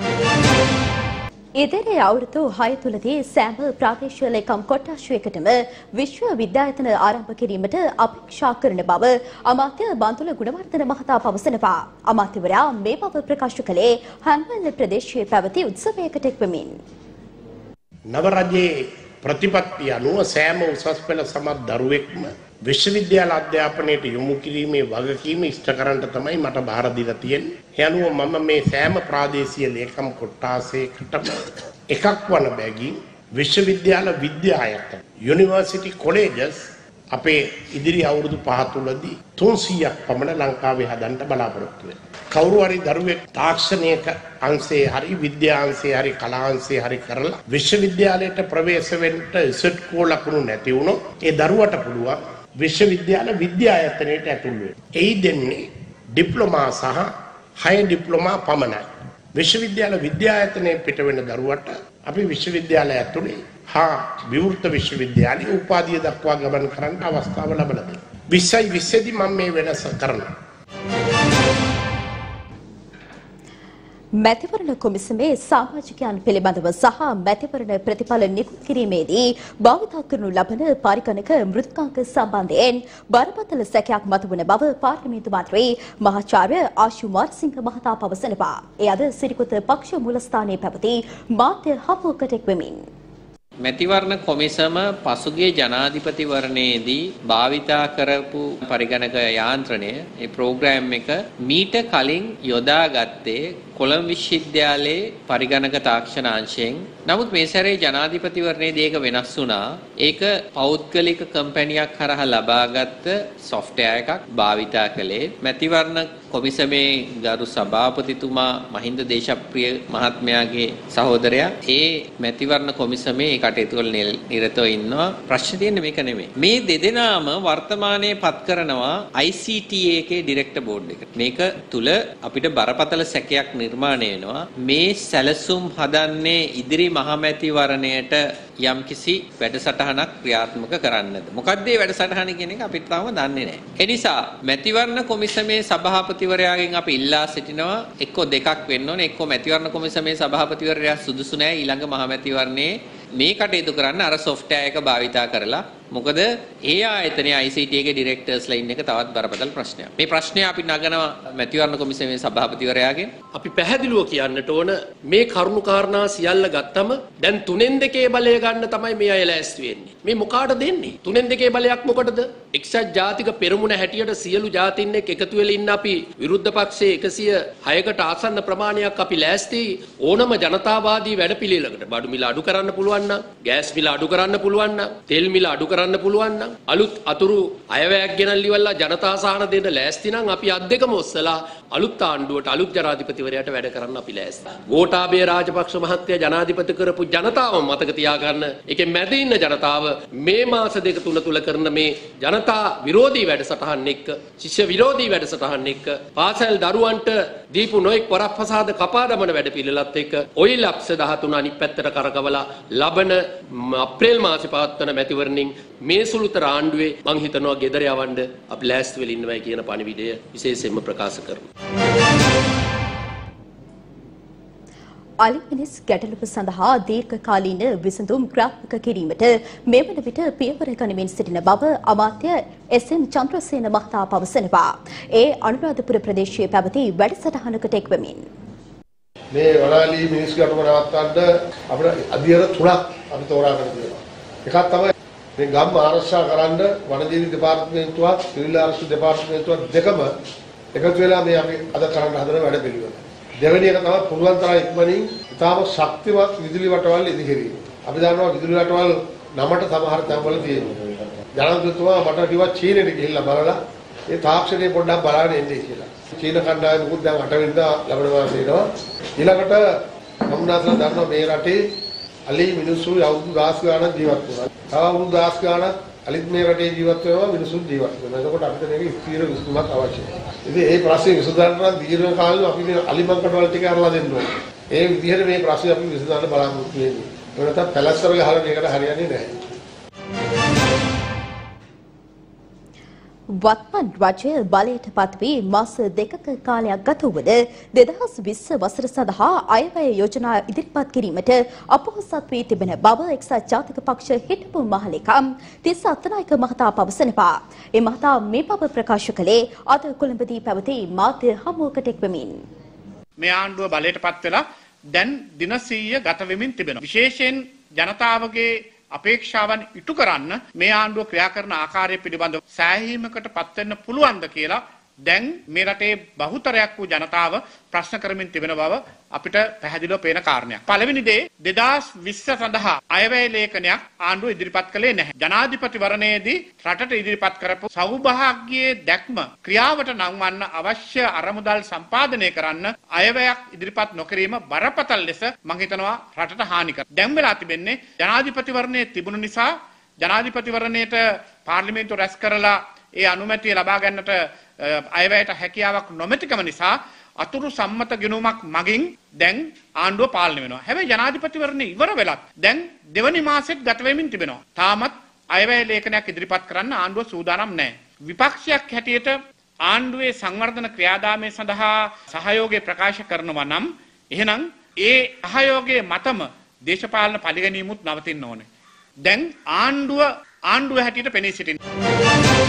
ඉදිරි අවුරුදු හය තුළදී සෑම ප්‍රාදේශීය ලේකම් කොට්ටාශයකටම විශ්ව විද්‍යායතන ආරම්භ කිරීමට අපේක්ෂා කරන බව අමාත්‍ය බන්තුල ගුණවර්ධන මහතා පවසනවා. අමාත්‍යවරයා මේ බව ප්‍රකාශ කළේ හන්වැල්ල ප්‍රදේශයේ පැවති උත්සවයකට එක්වමින්. නව රජයේ ප්‍රතිපත්තිය අනුව සෑම උසස් පෙළ සමත් දරුවෙක්ම විශ්වවිද්‍යාල අධ්‍යාපනයට යොමු කිරීමේ වගකීම ඉෂ්ට කරන්න තමයි මට බාර දීලා තියෙන්නේ. ඒ අනුව මම මේ සෑම ප්‍රාදේශීය ලේකම් කොට්ටාසයකටම එකක් වන බැගින් විශ්වවිද්‍යාල විද්‍යායතන යුනිවර්සිටි කොලෙජස් අපේ ඉදිරි අවුරුදු පහ තුලදී තුන්සීයක් පමණ ලංකාවේ හදන්න බලාපොරොත්තු වෙනවා. කවුරු හරි දරුවෙක් තාක්ෂණයක අංශේ හරි විද්‍යාංශේ හරි කලාංශේ හරි කරලා විශ්වවිද්‍යාලයට ප්‍රවේශ වෙන්න ඉසට් කෝ ලකුණු නැති වුණොත් ඒ දරුවට පුළුවන් විශ්වවිද්‍යාල විද්‍යායතනයට ඇතුල් වෙන්න. එයි දෙන්නේ ඩිප්ලෝමා සහ හය ඩිප්ලෝමා පමණයි. විශ්වවිද්‍යාල විද්‍යායතනයේ පිට වෙන දරුවට අපි විශ්වවිද්‍යාලය ඇතුලේ හා විවෘත විශ්වවිද්‍යාලයේ උපාධිය දක්වා ගමන් කරන්න අවස්ථාව ලැබලා තියෙනවා. විස්සයි විස්සේදී මම මේ වෙනස කරනවා. මැතිවරණ කොමිසමේ සමාජිකයන් පිළිබඳව සහ මැතිවරණ ප්‍රතිඵල නිකුත් කිරීමේදී භාවිතා කරනු ලබන පරිගණක මෘදුකාංක සම්බන්ධයෙන් බරපතල සැකයක් මතුවන බව පාර්ලිමේන්තු මන්ත්‍රී මහාචාර්ය ආශු මාර්සිංහ මහතා පවසනවා. ඒ අද සිරිකොත පක්ෂ මූලස්ථානයේ පැවති මාධ්‍ය හමුවකට එක්වෙමින් මැතිවරණ කොමිසම පසුගිය ජනාධිපතිවරණයේදී භාවිතා කරපු පරිගණක යාන්ත්‍රණය ඒ ප්‍රෝග්‍රෑම් එක මීට කලින් යොදාගත්තේ කොළඹ විශ්වවිද්‍යාලයේ පරිගණක තාක්ෂණ අංශයෙන්. නමුත් මේ සැරේ ජනාධිපතිවරණයේදී ඒක වෙනස් වුණා. ඒක පෞද්ගලික කම්පැනියක් හරහා ලබාගත් සොෆ්ට්වෙයාර් එකක් භාවිතා කළේ. මැතිවරණ කොමිසමේ ගරු සභාපතිතුමා මහින්ද දේශප්‍රිය මහත්මයාගේ සහෝදරයා ඒ මැතිවරණ කොමිසමේ ඒ කටයුතු වල නිරතව ඉන්නවා. ප්‍රශ්නේ තියෙන්නේ මේක නෙමෙයි. මේ දෙදෙනාම වර්තමානයේ පත් කරනවා I C T A එකේ ඩිරෙක්ටර් බෝඩ් එක. මේක තුල අපිට බරපතල සැකයක් නිර්මාණය වෙනවා. මේ සැලසුම් හදන්නේ ඉදිරි මහමැතිවරණයට යම්කිසි වැඩසටහනක් ක්‍රියාත්මක කරන්නද? මොකක්ද මේ වැඩසටහන කියන එක අපිට තාම දන්නේ නැහැ. ඒ නිසා මැතිවරණ කොමිසමේ සභාපතිවරයාගෙන් අපි ඉල්ලා සිටිනවා එක්ක දෙකක් වෙන්න ඕනේ. එක්ක මැතිවරණ කොමිසමේ සභාපතිවරයා සුදුසු නැහැ ඊළඟ මහමැතිවරණයේ මේ කටයුතු කරන්න අර සොෆ්ට්වෙයාර් එක භාවිතා කරලා. මොකද ඒ ආයතනයේ I C T එකේ ඩිරෙක්ටර්ස්ලා ඉන්න එක තවත් බරපතල ප්‍රශ්නයක්. මේ ප්‍රශ්නය අපි නගනවා මැතිවරණ කොමිසමේ සභාපතිවරයාගෙන්. අපි පැහැදිලිව කියන්නට ඕන මේ කරුණු කාරණා සියල්ල ගත්තම දැන් තුනෙන් දෙකේ බලය ගන්න තමයි මේ අය ලෑස්ති වෙන්නේ. මේ මොකාට දෙන්නේ? තුනෙන් දෙකේ බලයක් මොකටද? එක්සත් ජාතික පෙරමුණ හැටියට සියලු ජාතීන් එක්ක එකතු වෙලා ඉන්න අපි විරුද්ධ පක්ෂයේ එකසිය හයකට ආසන්න ප්‍රමාණයක් අපි ලෑස්ති ඕනම ජනතාවාදී වැඩපිළිවෙලකට. බඩු මිල අඩු කරන්න පුළුවන් නම්, ගෑස් මිල අඩු කරන්න පුළුවන් නම්, තෙල් මිල අඩු කරන්න පුළුවන් නම්, අලුත් අතුරු අයවැයක් ගෙනල්ලි වල්ලා ජනතා සහන දෙන්න ලෑස්ති නම් අපි අත් දෙකම ඔස්සලා අලුත් ආණ්ඩුවට අලුත් ජනාධිපතිවරයාට වැඩ කරන්න අපි ලෑස්ති. ගෝඨාභය රාජපක්ෂ මහත්තයා ජනාධිපති කරපු ජනතාව මතක තියාගන්න. ඒකේ මැද ඉන්න ජනතාව මේ මාස දෙක තුන තුල කරන මේ ජනතා විරෝධී වැඩසටහන් එක්ක, ශිෂ්‍ය විරෝධී වැඩසටහන් එක්ක, පාසල් දරුවන්ට දීපු නොඑක් වරප්‍රසාද කපා දමන වැඩපිළිවෙලත් එක්ක ඔය ලක්ෂ දහතුන අනිත් පැත්තට කරකවලා ලබන අප්‍රේල් මාසේ පවත්වන මැතිවරණින් මේ සුළුතර ආණ්ඩුවේ මං හිතනවා ගෙදර යවන්න අපි ලෑස්ති වෙලා ඉන්නවයි කියන පණිවිඩය විශේෂයෙන්ම ප්‍රකාශ කරනවා. අලිමිනිස් ගැටලුව සඳහා දීර්ඝකාලීන විසඳුම් ක්‍රියාත්මක කිරීමට මෙවන විට පියවර ගනිමින් සිටින බව අමාත්‍ය එස් එම් චන්ද්‍රසේන මහතා පවසනවා. ඒ අනුරාධපුර ප්‍රදේශයේ පැවති වැඩසටහනකට එක්වමින් මේ වනාලී මිනිස් ගැටුම නවත්තන්න අපිට අධ්‍යයන තුනක් අපි තෝරාගෙන තියෙනවා. එකක් තමයි මේ ගම් ආරක්ෂා කරන්න වනජීවි දෙපාර්තමේන්තුවත් සිවිල් ආරක්ෂක දෙපාර්තමේන්තුවත් දෙකම එකතු වෙලා මේ අපි අද කරන්න හදන වැඩ පිළිවෙල. දෙවෙනි එක තමයි පුළුවන් තරම් ඉක්මනින් ඉතාම ශක්තිමත් විදුලි වටවල් ඉදිකිරීම. අපි දන්නවා විදුලි වටවල් නමට සමහර තැන්වල තියෙනවා. ජනාධිපතිතුමා මට කිව්වා චීනෙට ගිහිල්ලා බලලා ඒ තාක්ෂණය පොඩ්ඩක් බලන්න එන්නේ කියලා. චීන කණ්ඩායම මුකුත් දැන් අට වෙනිදා ලබන මාසේ එනවා. ඊළඟට වමුනාසලා දන්නවා මේ රටේ අලි මිනිස්සු අවුරුදු දහස් ගාණක් ජීවත් වෙනවා. තව අවුරුදු දහස් ගාණක් අලිත් මේ රටේ ජීවත් වෙනවා මිනිස්සු ජීවත් වෙනවා. එතකොට අපිට මේක ස්ථිර විසඳුමක් අවශ්‍යයි. ඉතින් මේ ප්‍රශ්නේ විසඳන්න නම් දීර්ඝ කාලෙම අපි මේ අලිමංකඩවල ටික අරලා දෙන්න ඕනේ. ඒ විදිහට මේ ප්‍රශ්නේ අපි විසඳන්න බලාපොරොත්තු වෙන්නේ. ඒ නැත්නම් පැලැස්සර ගහලා මේකට හරියන්නේ නැහැ. වත්මන් රජය බලයට පත් වී මාස දෙකක කාලයක් ගත වුවද දෙදහස් විස්ස වසර සඳහා අයවැය යෝජනා ඉදිරිපත් කිරීමට අපොහොසත් වී තිබෙන බව එක්සත් ජාතික පක්ෂ හිටපු මහලේකම් තිස්ස අත්තනායක මහතා පවසනවා. ඒ මහතා මේ බව ප්‍රකාශ කළේ අද කොළඹදී පැවති මාධ්‍ය හමුවකට එක්වමින්. මේ ආණ්ඩුව බලයට පත් වෙලා දැන් දින සීය ගත වෙමින් තිබෙනවා. විශේෂයෙන් ජනතාවගේ අපේක්ෂාවන් ඉටු කරන්න මේ ආණ්ඩුව ක්‍රියා කරන ආකාරය පිළිබඳව සෑහීමකට පත් වෙන්න පුළුවන්ද කියලා දැන් මේ රටේ බහුතරයක් වූ ජනතාව ප්‍රශ්න කරමින් තිබෙන බව අපිට පැහැදිලිව පේන කාරණයක්. පළවෙනි දේ දෙදාස් විස්ස සඳහා අයවැය ලේඛනයක් ආණ්ඩුව ඉදිරිපත් කළේ නැහැ. ජනාධිපතිවරණයේදී රටට ඉදිරිපත් කරපු සෞභාග්‍යයේ දැක්ම ක්‍රියාවට නංවන්න අවශ්‍ය අරමුදල් සම්පාදනය කරන්න අයවැයක් ඉදිරිපත් නොකිරීම බරපතල ලෙස මම හිතනවා රටට හානි කර. දැන් වෙලා තිබෙන්නේ ජනාධිපතිවරණයේ තිබුණු නිසා ජනාධිපතිවරණයට පාර්ලිමේන්තුව රැස් කරලා ඒ අනුමැතිය ලබා ගන්නට අයවැයට හැකියාවක් නොමැතිකම නිසා අතුරු සම්මත ගිණුමක් මගින් දැන් ආණ්ඩුව පාලනය වෙනවා. හැබැයි ජනාධිපතිවරණය ඉවර වෙලත් දැන් දෙවනි මාසෙත් ගත වෙමින් තිබෙනවා. තාමත් අයවැය ලේඛනයක් ඉදිරිපත් කරන්න ආණ්ඩුව සූදානම් නැහැ. විපක්ෂයක් හැටියට ආණ්ඩුවේ සංවර්ධන ක්‍රියාදාමය සඳහා සහයෝගය ප්‍රකාශ කරනවා නම් එහෙනම් ඒ සහයෝගයේ මතම දේශපාලන පරිගැනීමුත් නවතින්න ඕනේ. දැන් ආණ්ඩුව ආණ්ඩුව හැටියට පෙනී සිටිනවා.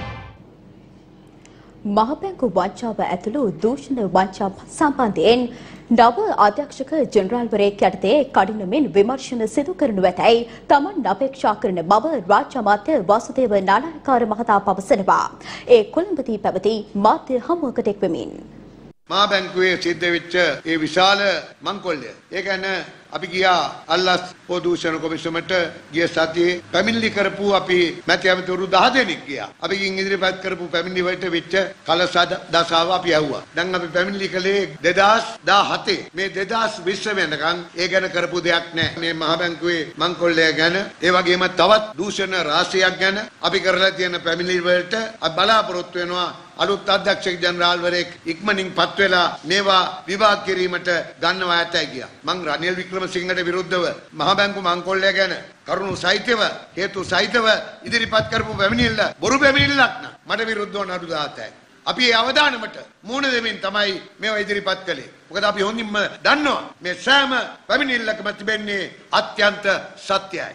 මහබැංකු වංචාව ඇතුළු දූෂණ වංචා සම්බන්ධයෙන් නව අධ්‍යක්ෂක ජෙනරාල්වරයෙක් යටතේ කඩිනමින් විමර්ශන සිදු කරනු ඇතැයි තමන් අපේක්ෂා කරන බව රාජ්‍ය අමාත්‍ය වාසුදේව නානායකාර මහතා පවසනවා. ඒ කොළඹදී පැවති මාධ්‍ය හමුවකට එක්වෙමින් මහා බැංකුවේ සිද්ධ වෙච්ච ඒ විශාල මංකොල්ලය. ඒ කියන්නේ අපි ගියා අල්ලස් පොදූෂණ කොමිසමට ගිය සතියේ පැමිණිලි කරපු අපි මැති ඇමතිවරු දහ දෙනෙක් ගියා. අපි ගින් ඉදිරිපත් කරපු පැමිණිලි වලට වෙච්ච කලස දසාව අපි ඇහුවා. දැන් අපි පැමිණිලි කළේ දෙදාස් දහහතේ. මේ දෙදාස් විස්ස වෙනකන් ඒ ගැන කරපු දෙයක් නැහැ. මේ මහා බැංකුවේ මංකොල්ලය ගැන ඒ වගේම තවත් දූෂණ රාශියක් ගැන අපි කරලා තියෙන පැමිණිලි වලට අපි බලාපොරොත්තු වෙනවා අලුත් අධ්‍යක්ෂක ජෙනරාල්වරයෙක් ඉක්මනින් පත් වෙලා මේවා විවාද කිරීමට ගන්නවා ඇතයි කියා. මං රනිල් වික්‍රමසිංහට විරුද්ධව මහා බැංකු මංකොල්ලය ගැන කරුණු සහිතව හේතු සහිතව ඉදිරිපත් කරපු පැමිණිල්ල බොරු පැමිණිල්ලක් න මට විරුද්ධව නඩු දාතයි. අපි ඒ අවදානමට මූණ දෙමින් තමයි මේවා ඉදිරිපත් කළේ. මොකද අපි හොඳින්ම දන්නවා මේ සෑම පැමිණිල්ලකම තිබෙන්නේ අත්‍යන්ත සත්‍යයි.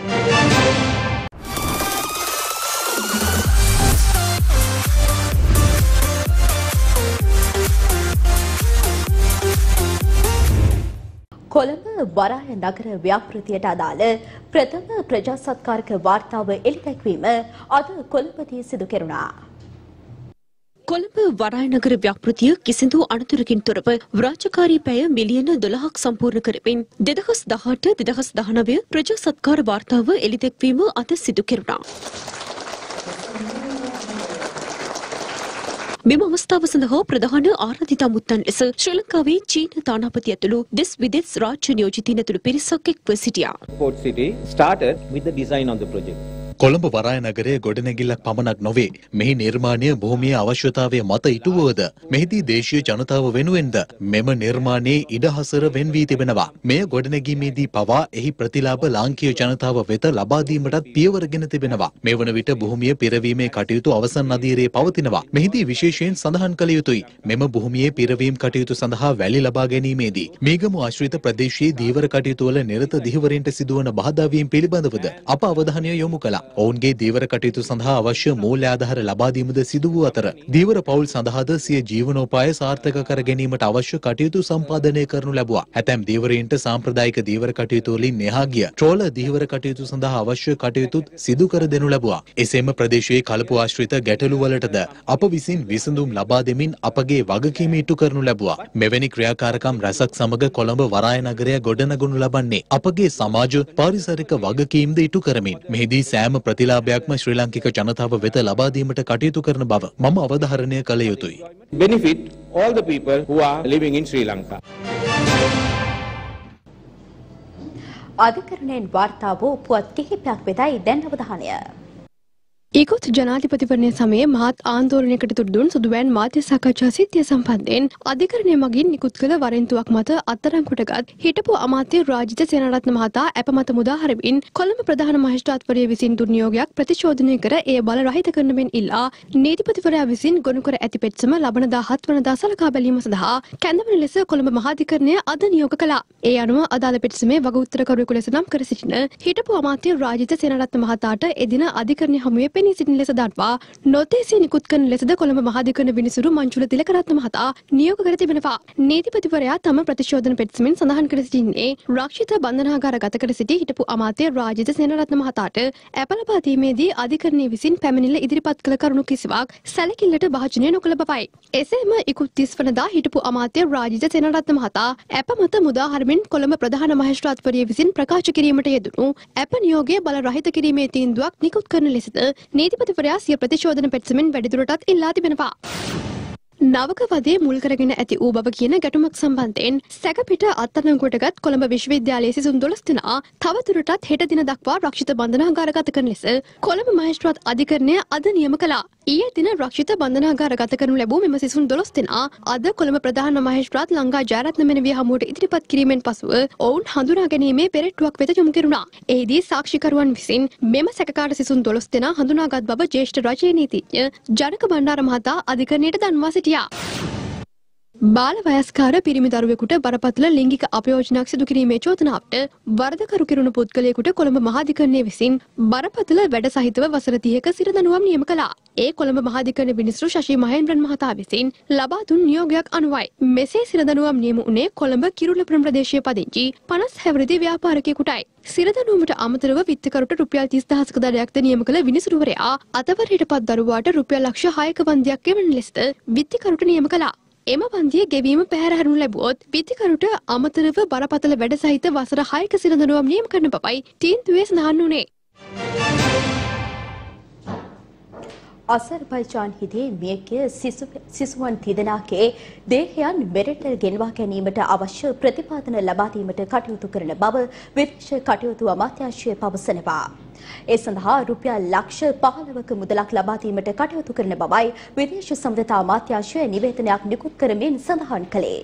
කොළඹ වරාය නගර ව්‍යාපෘතියට අදාළ ප්‍රථම ප්‍රජාසත්කාරක වාර්තාව එළිදැක්වීම අද කොළඹදී සිදු කෙරුණා. කොළඹ වරාය නගර ව්‍යාපෘතිය කිසිදු අනතුරකින් තොරව රාජකාරී පැය මිලියන දොළහක් සම්පූර්ණ කරමින් දෙදහස් දහඅට දෙදහස් දහනවය ප්‍රජාසත්කාර වාර්තාව එළිදැක්වීම අද සිදු කෙරුණා. මෙම අවස්ථාව සඳහා ප්‍රධාන ආරාධිත අමුත්තන් ලෙස ශ්‍රී ලංකාවේ චීන තානාපති ඇතුළු දෙස් විදෙස් රාජ්‍ය නියෝජිතයින් ඇතුළු පිරිසක් එක්ව සිටියා. Port City started with the design of the project. Colombo වරාය නගරයේ ගොඩනැගිල්ලක් පමණක් නොවේ. මෙහි නිර්මාණය භූමියේ අවශ්‍යතාවය මත ඉටුවුවද මෙහිදී දේශීය ජනතාව වෙනුවෙන්ද මෙම නිර්මාණයේ ඉඩහසර වෙන් වී තිබෙනවා. මෙය ගොඩනැගීමේදී පවා එහි ප්‍රතිලාභ ලාංකීය ජනතාව වෙත ලබා දීමටත් පියවරගෙන තිබෙනවා. මේ වන විට භූමිය පිරවීමේ කටයුතු අවසන් අදියරේ පවතිනවා. මෙහිදී විශේෂයෙන් සඳහන් කළ යුතුයි. මෙම භූමියේ පිරවීම් කටයුතු සඳහා වැලි ලබා ගැනීමේදී මේගමු ආශ්‍රිත ප්‍රදේශයේ දීවර කටයුතු වල නිරත දිහිවරින්ට සිදුවන බාධා වීම පිළිබඳවද අප අවධානය යොමු කළා. ඔවුන්ගේ දීවර කටයුතු සඳහා අවශ්‍ය මූල්‍ය ආධාර ලබා දීමද සිදු වූ අතර දීවර පවුල් සඳහාද සිය ජීවනෝපාය සාර්ථක කර ගැනීමට අවශ්‍ය කටයුතු සම්පාදනය කරනු ලැබුවා. ඇතැම් දීවරයින්ට සාම්ප්‍රදායික දීවර කටයුතු වලින් එහා ගිය ට්‍රෝලර් දීවර කටයුතු සඳහා අවශ්‍ය කටයුතුත් සිදු කර දෙනු ලැබුවා. එසේම ප්‍රදේශයේ කලපු ආශ්‍රිත ගැටලු වලටද අප විසින් විසඳුම් ලබා දෙමින් අපගේ වගකීම ඉටු කරනු ලැබුවා. මෙවැනි ක්‍රියාකාරකම් රැසක් සමග කොළඹ වරාය නගරය ගොඩනගනු ලබන්නේ අපගේ සමාජ පාරිසරික වගකීම්ද ඉටු කරමින් මෙහිදී සෑම ප්‍රතිලාභයක්ම ශ්‍රී ලාංකික ජනතාව වෙත ලබා දීමට කටයුතු කරන බව මම අවධාරණය කළ යුතුයි. Benefit all the people who are living in Sri Lanka. අධිකරණයෙන් වාර්තා වූ පුවත් කිහිපයක් වෙතයි දැන් අවධානය. ඊගොත් ජනාධිපතිවරණය සමයේ මහත් ආන්දෝලනයකට තුඩු දුන් සුදුවෑන් මාධ්‍ය සාකච්ඡා සිද්ධිය සම්බන්ධයෙන් අධිකරණය මගින් නිකුත් කළ වරෙන්තුවක් මත අත්අඩංගුවටගත් හිටපු අමාත්‍ය රාජිත සේනාරත්න මහතා අප මත මුදා හරිමින් කොළඹ ප්‍රධාන මහේස්ත්‍රාත්වරය විසින් දුන් නියෝගයක් ප්‍රතිශෝධනය කර එය බල රහිත කරන මෙන් ඉල්ලා නීතිපතිවරයා විසින් ගොනු කර ඇති පෙත්සම ලබන දාහත් වනදා සලකා බැලීම සඳහා කැඳවන ලෙස කොළඹ මහාධිකරණය අද නියෝග කළා. ඒ අනුව අදාළ පෙත්සමේ වග උත්තරකරුවෙකු ලෙස නම් කර සිටින හිටපු අමාත්‍ය රාජිත සේනාරත්න මහතාට එදින අධිකරණය හමුවේ නොපෙනී සිටින ලෙස දන්වා නොතේසී නිකුත් කරන ලෙසද කොළඹ මහාධිකරණ විනිසුරු මංජුල තිලකරත්න මහතා නියෝග කර තිබෙනවා. නීතිපතිවරයා තම ප්‍රතිශෝධන පෙට්සමෙන් සඳහන් කර සිටින්නේ රක්ෂිත බන්ධනාගාර ගත කර සිටි හිටපු අමාත්‍ය රාජිත සේනරත්න මහතාට ඇප ලබා දීමේදී අධිකරණය විසින් පැමිණිල්ල ඉදිරිපත් කළ කරුණු කිසිවක් සැලකිල්ලට භාජනය නොකළ බවයි. එසේම ඉකුත් තිස් වනදා හිටපු අමාත්‍ය රාජිත සේනරත්න මහතා ඇප මත මුදාහරිමින් කොළඹ ප්‍රධාන මහේස්ත්‍රාත්වරිය විසින් ප්‍රකාශ කිරීමට යෙදුණු ඇප නියෝගය බල රහිත කිරීමේ තීන්දුවක් නිකුත් කරන ලෙසද නීතිපතිවරයා සිය ප්‍රතිශෝධන පෙට්සමෙන් වැඩිදුරටත් ඉල්ලා තිබෙනවා. නවක වදේ මුල් කරගෙන ඇති වූ බව කියන ගැටුමක් සම්බන්ධයෙන් සැකපිට අත්අඩංගුවටගත් කොළඹ විශ්වවිද්‍යාලයේ සිසුන් දොළොස් දෙනා තවදුරටත් හෙට දින දක්වා රක්ෂිත බන්ධනාගාර ගත කරන ලෙස කොළඹ මහේස්ත්‍රාත් අධිකරණය අද නියම කළා. ඊයේ දින රක්ෂිත බන්ධනාගාර ගත කරනු ලැබූ මෙම සිසුන් දොළොස් දෙනා අද කොළඹ ප්‍රධාන මහේස්ත්‍රාත් ලංකා ජයරත්න මෙනවිය හමුවට ඉදිරිපත් කිරීමෙන් පසුව ඔවුන් හඳුනා ගැනීමේ පෙරට්ටුවක් වෙත යොමු කෙරුණා. එහිදී සාක්ෂිකරුවන් විසින් මෙම සැකකාර සිසුන් දොළොස් දෙනා හඳුනාගත් බව ජ්‍යෙෂ්ඨ රජයේ නීතිඥ ජනක බණ්ඩාර මහතා අධිකරණයට දන්වා සිටියා. බාල වයස්කාර පිරිමි දරුවෙකුට බරපතල ලිංගික අපයෝජනයක් සිදු කිරීමේ චෝදනාවට වරදකරු කිරුණු පුද්ගලයෙකුට කොළඹ මහාධිකරණය විසින් බරපතල වැඩ සහිතව වසර තිහක සිරදඬුවම් නියම කළා. ඒ කොළඹ මහාධිකරණ විනිසුරු ශෂි මහේන්ද්‍රන් මහතා විසින් ලබා දුන් නියෝගයක් අනුවයි. මෙසේ සිරදඬුවම් නියම වුණේ කොළඹ කිරුළපුරම් ප්‍රදේශයේ පදිංචි පනස් හැවිරිදි ව්‍යාපාරිකයෙකුටයි. සිරදඬුවමට අමතරව විත්තිකරුට රුපියල් තිස් දහසක දඩයක්ද නියම කළ විනිසුරුවරයා අතවරයට පත් දරුවාට රුපියල් ලක්ෂ හයක වන්දියක් ගෙවන ලෙසද විත්තිකරුට නියම කළා. එම වන්දිය ගෙවීම පැහැරහැරනු ලැබුවොත් විත්තිකරුට අමතරව බරපතල වැඩ සහිත වසර හයක සිරදඬුවම් නියම කරන බවයි තීන්දුවේ සඳහන් වුණේ. අසර්බයිජාන් හිදී මියගිය සිසුවන් තිදෙනාගේ දේහයන් මෙරට ගෙන්වා ගැනීමට අවශ්‍ය ප්‍රතිපාදන ලබා දීමට කටයුතු කරන බව විදේශ කටයුතු අමාත්‍යාංශය පවසනවා. ඒ සඳහා රුපියල් ලක්ෂ පහළවක මුදලක් ලබා දීමට කටයුතු කරන බවයි විදේශ සම්බන්ධතා අමාත්‍යාංශය නිවේදනයක් නිකුත් කරමින් සඳහන් කළේ.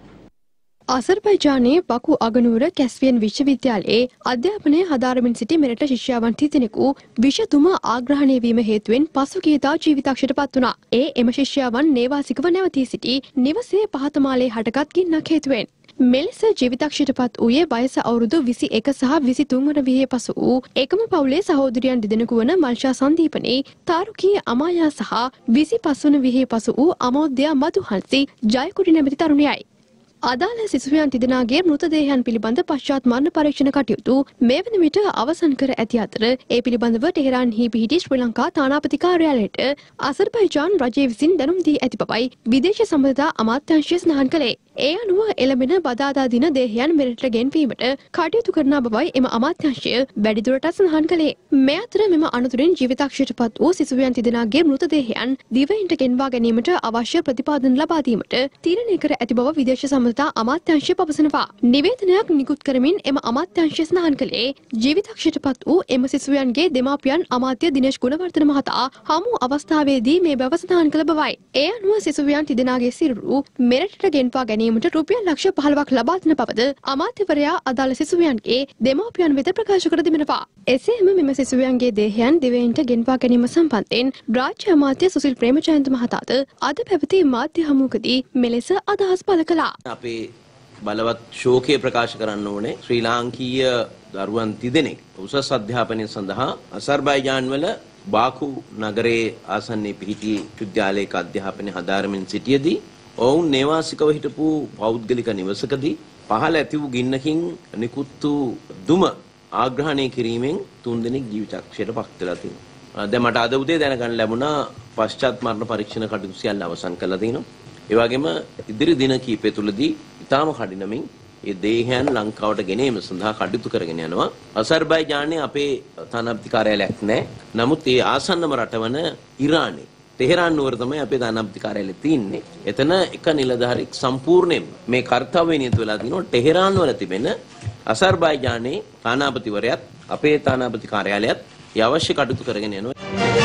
අසර්බයිජානයේ බකු අගනුවර කැස්පියන් විශ්වවිද්‍යාලයේ අධ්‍යාපනය හදාරමින් සිටි මෙරට ශිෂ්‍යාවන් තිදෙනෙකු විෂතුම ආග්‍රහණය වීම හේතුවෙන් පසුගියදා ජීවිතක්ෂයට පත් වුණා. ඒ එම ශිෂ්‍යාවන් නේවාසිකව නැවතී සිටි නිවසේ පහතමාලේ හටගත් ගින්නක් හේතුවෙන්. මෙලෙස ජීවිතක්ෂයට පත් වූයේ වයස අවුරුදු විසි එක සහ විසි තුන් වන වියේ පසු වූ එකම පවුලේ සහෝදරියන් දෙදෙනෙකු වන මල්ෂා සංදීපනේ තාරුකී අමායා සහ විසි පස් වන වියේ පසු වූ අමෝද්‍යා මදුහන්සි ජයකුඩි නැමැති තරුණයයි. අදාළ සිසුවියන් තිදෙනාගේ මෘතදේහයන් පිළිබඳ පශ්චාත් මරණ පරීක්ෂණ කටයුතු මේ වන විට අවසන් කර ඇති අතර ඒ පිළිබඳව ටෙහෙරාන්හි පිහිටි ශ්‍රී ලංකා තානාපති කාර්යාලයට අසර්බයිජාන් රජය විසින් දැනුම් දී ඇති බවයි විදේශ සම්බන්ධතා අමාත්‍යාංශය සඳහන් කළේ. ඒ අනුව එළඹෙන බදාදා දින දේහයන් මෙරට ගෙන්වීමට කටයුතු කරන බවයි එම අමාත්‍යාංශය වැඩිදුරටත් සඳහන් කළේ. මේ අතර මෙම අනතුරින් ජීවිතක්ෂයට පත් වූ සිසුවියන් තිදෙනාගේ මෘතදේහයන් දිවයිනට ගෙන්වා ගැනීමට අවශ්‍ය ප්‍රතිපාදන ලබා දීමට තීරණය කර ඇති බව විදේශ සම්බන්ධතා අමාත්‍යාංශය පවසනවා. නිවේදනයක් නිකුත් කරමින් එම අමාත්‍යාංශය සඳහන් කළේ ජීවිතක්ෂයට පත් වූ එම සිසුවියන්ගේ දෙමාපියන් අමාත්‍ය දිනේෂ් ගුණවර්ධන මහතා හමු අවස්ථාවේදී මේ බව සඳහන් කළ බවයි. ඒ අනුව සිසුවියන් තිදෙනාගේ සිරුරු මෙරටට ගෙන්වා ගැනීමට රුපියල් ලක්ෂ පහළොවක් ලබා දෙන බවද අමාත්‍යවරයා අදාළ සිසුවියන්ගේ දෙමාපියන් වෙත ප්‍රකාශ කර තිබෙනවා. එසේම මෙම සිසුවියන්ගේ දේහයන් දිවයිනට ගෙන්වා ගැනීම සම්බන්ධයෙන් රාජ්‍ය අමාත්‍ය සුසිල් ප්‍රේමචන්ද්‍ර මහතාද අද පැවති මාධ්‍ය හමුවකදී මෙලෙස අදහස් පළ කළා. අපේ බලවත් ශෝකය ප්‍රකාශ කරන්න ඕනේ ශ්‍රී ලාංකීය දරුවන් තිදෙනෙක් උසස් අධ්‍යාපනය සඳහා අසර්බයිජාන් වල බාකු නගරයේ ආසන්නයේ පිහිටි විද්‍යාලයක අධ්‍යාපනය හදාරමින් සිටියේදී ඔවුන් නේවාසිකව හිටපු පෞද්ගලික නිවසකදී පහළ ඇති වූ ගින්නකින් නිකුත් වූ දුම ආග්‍රහණය කිරීමෙන් තුන් දෙනෙක් ජීවිතක්ෂයට පත් වෙලා තියෙනවා. දැන් මට අද උදේ දැනගන්න ලැබුණා පශ්චාත් මරණ පරීක්ෂණ කටයුතු සියල්ල අවසන් කරලා තිනවා. ඒ වගේම ඉදිරි දින කිහිපය තුළදී ඊටාම කඩිනමින් ඒ දේහයන් ලංකාවට ගෙනීම සඳහා කටයුතු කරගෙන යනවා. අසර්බයිජානයේ අපේ තානාපති කාර්යාලයක් නැහැ. නමුත් ඒ ආසන්නම රටවන ඉරානයේ ටෙහෙරාන් නුවර තමයි අපේ තානාපති කාර්යාලය තියෙන්නේ. එතන එක නිලධාරියෙක් සම්පූර්ණයෙන් මේ කාර්යය නියත වෙලා තිනවා. ටෙහෙරාන් වල තිබෙන අසර්බයිජානයේ තානාපතිවරයාත් අපේ තානාපති කාර්යාලයත් ඒ අවශ්‍ය කටයුතු කරගෙන යනවා.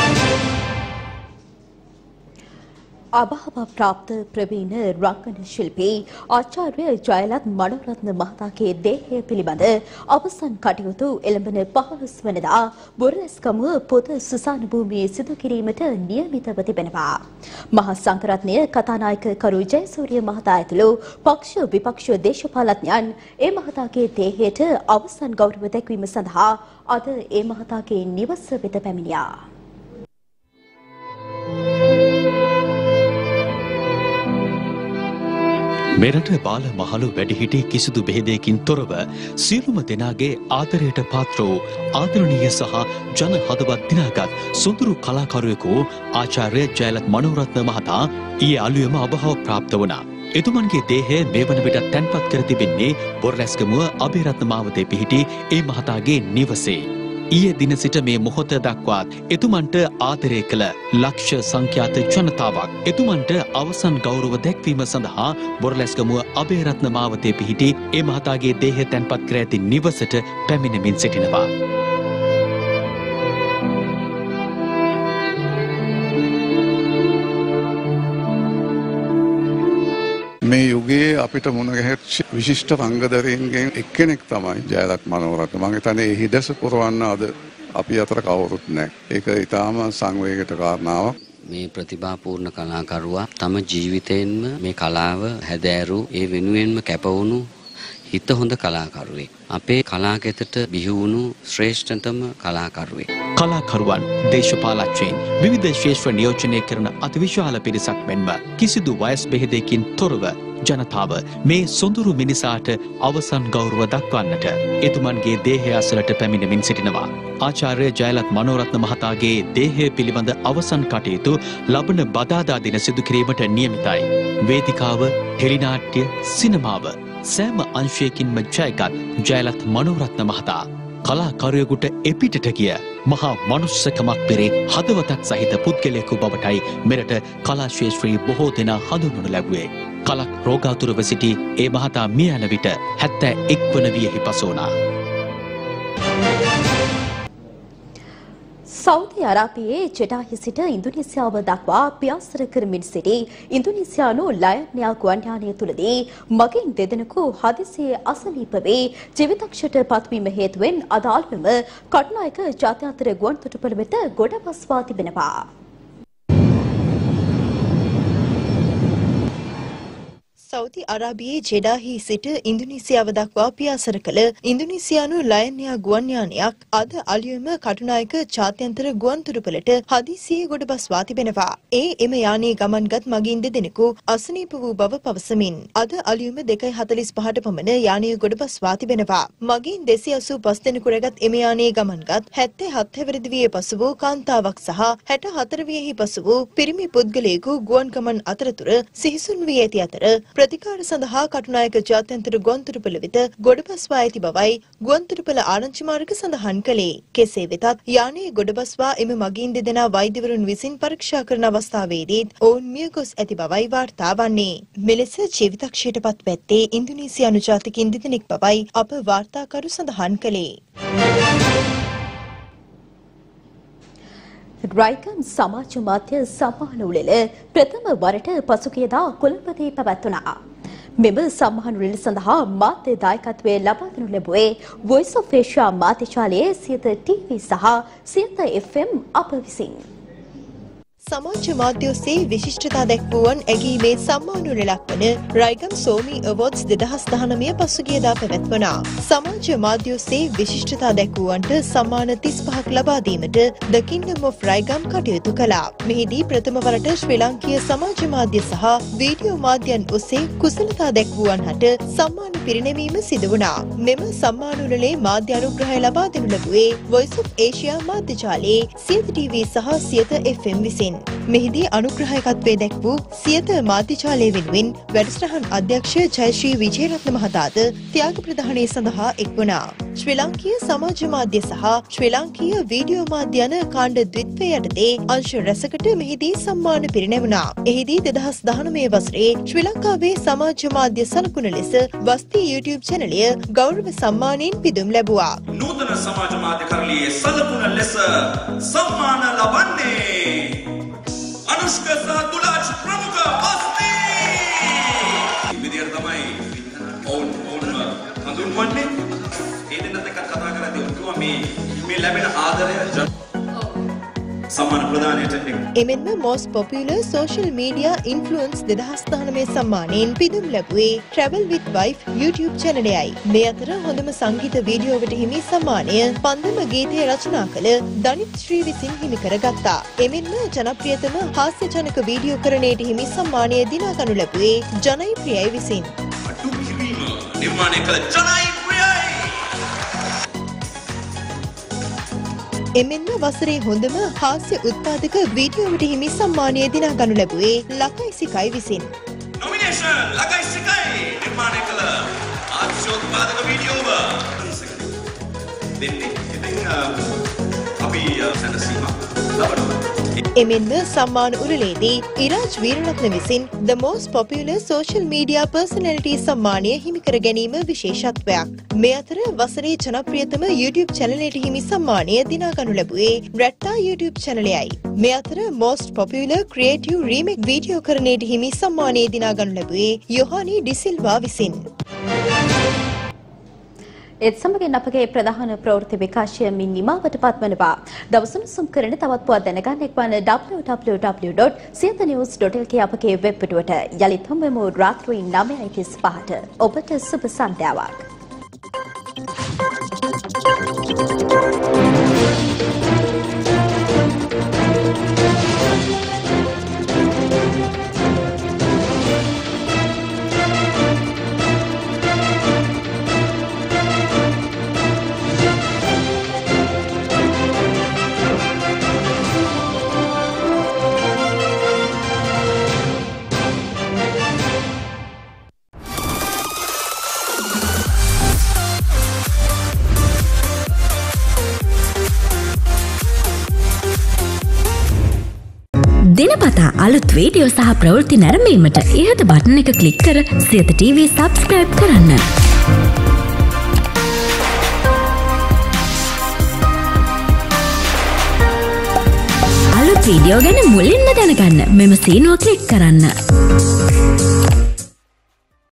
අභාව ප්‍රාප්ත ප්‍රවීණ රංගන ශිල්පී ආචාර්ය ජයලත් මනෝරත්න මහතාගේ දේහය පිළිබඳ අවසන් කටයුතු එළඹෙන පහළොස් වනදා බොරලැස්කමුව පොද සුසාන භූමියේ සිදු කිරීමට නියමිතව තිබෙනවා. මහා සංඝරත්නය කතානායක කරු ජයසූරිය මහතා ඇතුළු පක්ෂ විපක්ෂ දේශපාලඥයන් ඒ මහතාගේ දේහයට අවසන් ගෞරව දැක්වීම සඳහා අද ඒ මහතාගේ නිවස වෙත පැමිණියා. මෙරට බාල මහලු වැඩිහිටි කිසිදු බෙහෙදයකින් තොරව සියලුම දෙනාගේ ආදරයට පාත්‍ර වූ ආදරණීය සහ ජන හදවත් දිනාගත් සොඳුරු කලාකරුවෙකු ආචාර්ය ජයලත් මනෝරත්න මහතා ඊයේ අලුයම අභාව ප්‍රාප්ත වුණා. එතුමන්ගේ දේහය මේ වන විට තැන්පත් කර තිබෙන්නේ බොරලැස්ගමුව අබේරත්න මාවතේ පිහිටි ඒ මහතාගේ නිවසේ. ඊයේ දින සිට මේ මොහොත දක්වාත් එතුමන්ට ආදරය කළ ලක්ෂ සංඛ්‍යාත ජනතාවක් එතුමන්ට අවසන් ගෞරව දැක්වීම සඳහා බොරලැස්ගමුව අබේරත්න මාවතේ පිහිටි ඒ මහතාගේ දේහය තැන්පත් කර ඇති නිවසට පැමිණෙමින් සිටිනවා. මේ යුගයේ අපිට මුණ ගැහෙච්ච විශිෂ්ට රංගදරයන්ගෙන් එක්කෙනෙක් තමයි ජයලත් මනෝරත්න. මම හිතන්නේ ඒ හිදස පුරවන්න අද අපි අතර කවුරුත් නැහැ. ඒක ඊටාම සංවේගයට කාරණාවක්. මේ ප්‍රතිභාපූර්ණ කලාකරුවා තම ජීවිතයෙන්ම මේ කලාව හැදෑරු ඒ වෙනුවෙන්ම කැපවුණු හිත හොඳ කලාකරුවෙක්. අපේ කලාකෙතට බිහි වුණු ශ්‍රේෂ්ඨතම කලාකරුවෙක්. කලාකරුවන්, දේශපාලඥයින්, විවිධ ශේෂ්ත්‍ර නියෝජනය කරන අතිවිශාල පිරිසක් මෙන්ම කිසිදු වයස් බෙහෙදයකින් තොරව ජනතාව මේ සොඳුරු මිනිසාට අවසන් ගෞරව දක්වන්නට එතුමන්ගේ දේහය අසලට පැමිණෙමින් සිටිනවා. ආචාර්ය ජයලත් මනෝරත්න මහතාගේ දේහය පිළිබඳ අවසන් කටයුතු ලබන බදාදා දින සිදු කිරීමට නියමිතයි. වේදිකාව, ටෙලිනාට්‍ය, සිනමාව සෑම අංශයකින්ම ජයගත් ජයලත් මනෝරත්න මහතා කලාකරුවෙකුට එපිටට ගිය මහා මනුස්සකමක් පෙරේ හදවතක් සහිත පුද්ගලයෙකු බවටයි මෙරට කලා ශාස්ත්‍රයේ බොහෝ දෙනා හඳුන්වනු ලැබුවේ. කලක් රෝගාතුරව සිටි ඒ මහතා මිය යන විට හැත්තෑ එක් වන වියෙහි පසු වුණා. සෞදි අරාබියේ ජෙඩාහි සිට ඉන්දුනීසියාව දක්වා පියාසර කරමින් සිටි ඉන්දුනීසියානු ලයන් එයාර් ගුවන් යානය තුලදී මගින් දෙදෙනෙකු හදිසියේ අසනීප වී ජීවිතක්ෂයට පත්වීම හේතුවෙන් අදාළවම කටුනායක ජාත්‍යන්තර ගුවන් තොටුපළ වෙත ගොඩබස්වා තිබෙනවා. සෞදි අරාබියේ ජෙඩාහි සිට ඉන්දුනීසියාව දක්වා පියාසර කළ ඉන්දුනීසියානු ලයන් එයාර් ගුවන් යානයක් අද අලුයම කටුනායක ජාත්‍යන්තර ගුවන් තොටුපළට හදිසියේ ගොඩබස්වා තිබෙනවා. ඒ එම යානයේ ගමන්ගත් මගින් දෙදෙනෙකු අසනීප වූ බව පවසමින් අද අලුයම දෙකයි හතළිස් පහට පමණ යානය ගොඩබස්වා තිබෙනවා. මගින් දෙසිය අසූ පස් දෙනෙකු රැගත් එම යානයේ ගමන්ගත් හැත්තෑ හත් හැවිරිදි වියේ පසු වූ කාන්තාවක් සහ හැට හතර වියෙහි පසු වූ පිරිමි පුද්ගලයෙකු ගුවන් ගමන් අතරතුර සිහිසුන් වී ඇති අතර ප්‍රතිකාර සඳහා කටුනායක ජාත්‍යන්තර ගුවන්තොටුපළ වෙත ගොඩබස්වා ඇති බවයි ගුවන්තොටුපළ ආරංචි මාර්ග සඳහන් කළේ. කෙසේ වෙතත් යානයේ ගොඩබස්වා එම මගීන් දෙදෙනා වෛද්‍යවරුන් විසින් පරීක්ෂා කරන අවස්ථාවේදීත් ඔවුන් මිය ගොස් ඇති බවයි වාර්තා වන්නේ. මෙලෙස ජීවිතක්ෂයට පත් පැත්තේ ඉන්දුනීසියානු ජාතිකින් දෙදෙනෙක් බවයි අප වාර්තාකරු සඳහන් කළේ. රයිගම් සමාජ මාධ්‍ය සම්මාන උළෙල ප්‍රථම වරට පසුගියදා කොළඹදී පැවැත්වුණා. මෙම සම්මාන උළෙල සඳහා මාධ්‍ය දායකත්වය ලබා දෙනු ලැබුවේ වොයිස් ඔෆ් ඒෂියා මාධ්‍යශාලයේ සියත ටීවී සහ සියත එෆ් එම් අප විසින්. සමාජ මාධ්‍ය ඔස්සේ විශිෂ්ටතා දැක්වුවන් ඇගීමේ සම්මාන උළෙලක් වන රයිගම් සෝමි අවෝඩ්ස් දෙදහස් දහනවය පසුගියදා පැවැත්වුණා. සමාජ මාධ්‍ය ඔස්සේ විශිෂ්ටතා දැක්වුවන්ට සම්මාන තිස් පහක් ලබා දීමට The Kingdom of රයිගම් කටයුතු කළා. මෙහිදී ප්‍රථම වරට ශ්‍රී ලාංකීය සමාජ මාධ්‍ය සහ වීඩියෝ මාධ්‍යයන් ඔස්සේ කුසලතා දැක්වුවන් හට සම්මාන පිරිනැමීම සිදු වුණා. මෙම සම්මාන උළෙලේ මාධ්‍ය අනුග්‍රහය ලබා දෙනු ලැබුවේ වොයිස් ඔෆ් ඒෂියා මාධ්‍යජාලයේ සියත ටීවී සහ සියත එෆ් එම් විසින්. මෙහිදී අනුග්‍රහයකත්වයේ දැක් වූ සියත මාධ්‍යජාලය වෙනුවෙන් වැඩසටහන් අධ්‍යක්ෂ ජයශ්‍රී විජේරත්න මහතාද ත්‍යාග ප්‍රදානය සඳහා එක් වුණා. ශ්‍රී ලාංකීය සමාජ මාධ්‍ය සහ ශ්‍රී ලාංකීය වීඩියෝ මාධ්‍ය යන කාණ්ඩ ද්විත්වය යටතේ අංශ රැසකට මෙහිදී සම්මාන පිරිනැමුණා. එහිදී දෙදහස් දහනවය වසරේ ශ්‍රී ලංකාවේ සමාජ මාධ්‍ය සලකුණ ලෙස වස්ති YouTube චැනලය ගෞරව සම්මානයෙන් පිදුම් ලැබුවා. නූතන සමාජ මාධ්‍ය කරලියේ සලකුණ ලෙස සම්මාන ලබන්නේ අනුෂ්ක සහ තුලාජ් ප්‍රමුඛ අස්මි. මේ විදියට තමයි ඔවුන් ඔවුන්ව හඳුන්වන්නේ. ඒ දෙන්නත් එක්ක කතා කරද්දී ඔවුන් කිව්වා මේ මේ ලැබෙන ආදරය සම්මාන ප්‍රදානය එමෙන්ම most popular social media influence දෙදහස් දහනවය සම්මානයෙන් පිදුම් ලැබුවේ Travel with Wife YouTube channelයයි. මේ අතර හොඳම සංගීත වීඩියෝවට හිමි සම්මානය පන්දම ගීතය රචනා කළ දනිත් ශ්‍රී විසින් හිමි කරගත්තා. එමෙන්ම ජනප්‍රියතම හාස්‍යජනක වීඩියෝකරණයට හිමි සම්මානය දිනා ගනු ලැබුවේ ජනයි ප්‍රියයි විසින්. නිර්මාණය කළ ජනයි ප්‍රියයි. එමෙන්ම වසරේ හොඳම හාස්‍ය උත්පාදක වීඩියෝවට හිමි සම්මානය දිනා ගනු ලැබුවේ ලකයි සිකයි විසින්. නොමිනේෂන් ලකයි සිකයි නිර්මාණය කළ ආශ්චෝත්පාදක වීඩියෝව දෙන්නේ ඉතින් අපි සැනසීමක් ලබනවා. එමෙන්ම සම්මාන උළෙලේදී ඉරාජ් වීරරත්න විසින් The Most Popular Social Media Personality සම්මානය හිමි කර ගැනීම විශේෂත්වයක්. මේ අතර වසරේ ජනප්‍රියතම YouTube චැනලයට හිමි සම්මානය දිනා ගනු ලැබුවේ රැට්ටා YouTube චැනලයයි. මේ අතර Most Popular Creative Remake වීඩියෝකරණයට හිමි සම්මානය දිනා ගනු ලැබුවේ යොහානි ඩිසිල්වා විසින්. ඒත් සමගින් අපගේ ප්‍රධාන ප්‍රවෘත්ති විකාශය මින් නිමාවට පත්වනවා. දවසම සුම් කරන තවත් පුවත් දැනගන්න එක්වන w w w dot siyata news dot l k අපගේ වෙබ් පිටුවට යලිත් හමුවෙමු රාත්‍රී නවයයි තිස් පහට. ඔබට සුබ සන්ධ්‍යාවක්. දිනපතා අලුත් වීඩියෝ සහ ප්‍රවෘත්ති නැරඹීමට ඉහත බටන් එක ක්ලික් කර සියත ටීවී සබ්ස්ක්‍රයිබ් කරන්න. අලුත් වීඩියෝ ගැන මුලින්ම දැනගන්න මෙම සීනුව ක්ලික් කරන්න.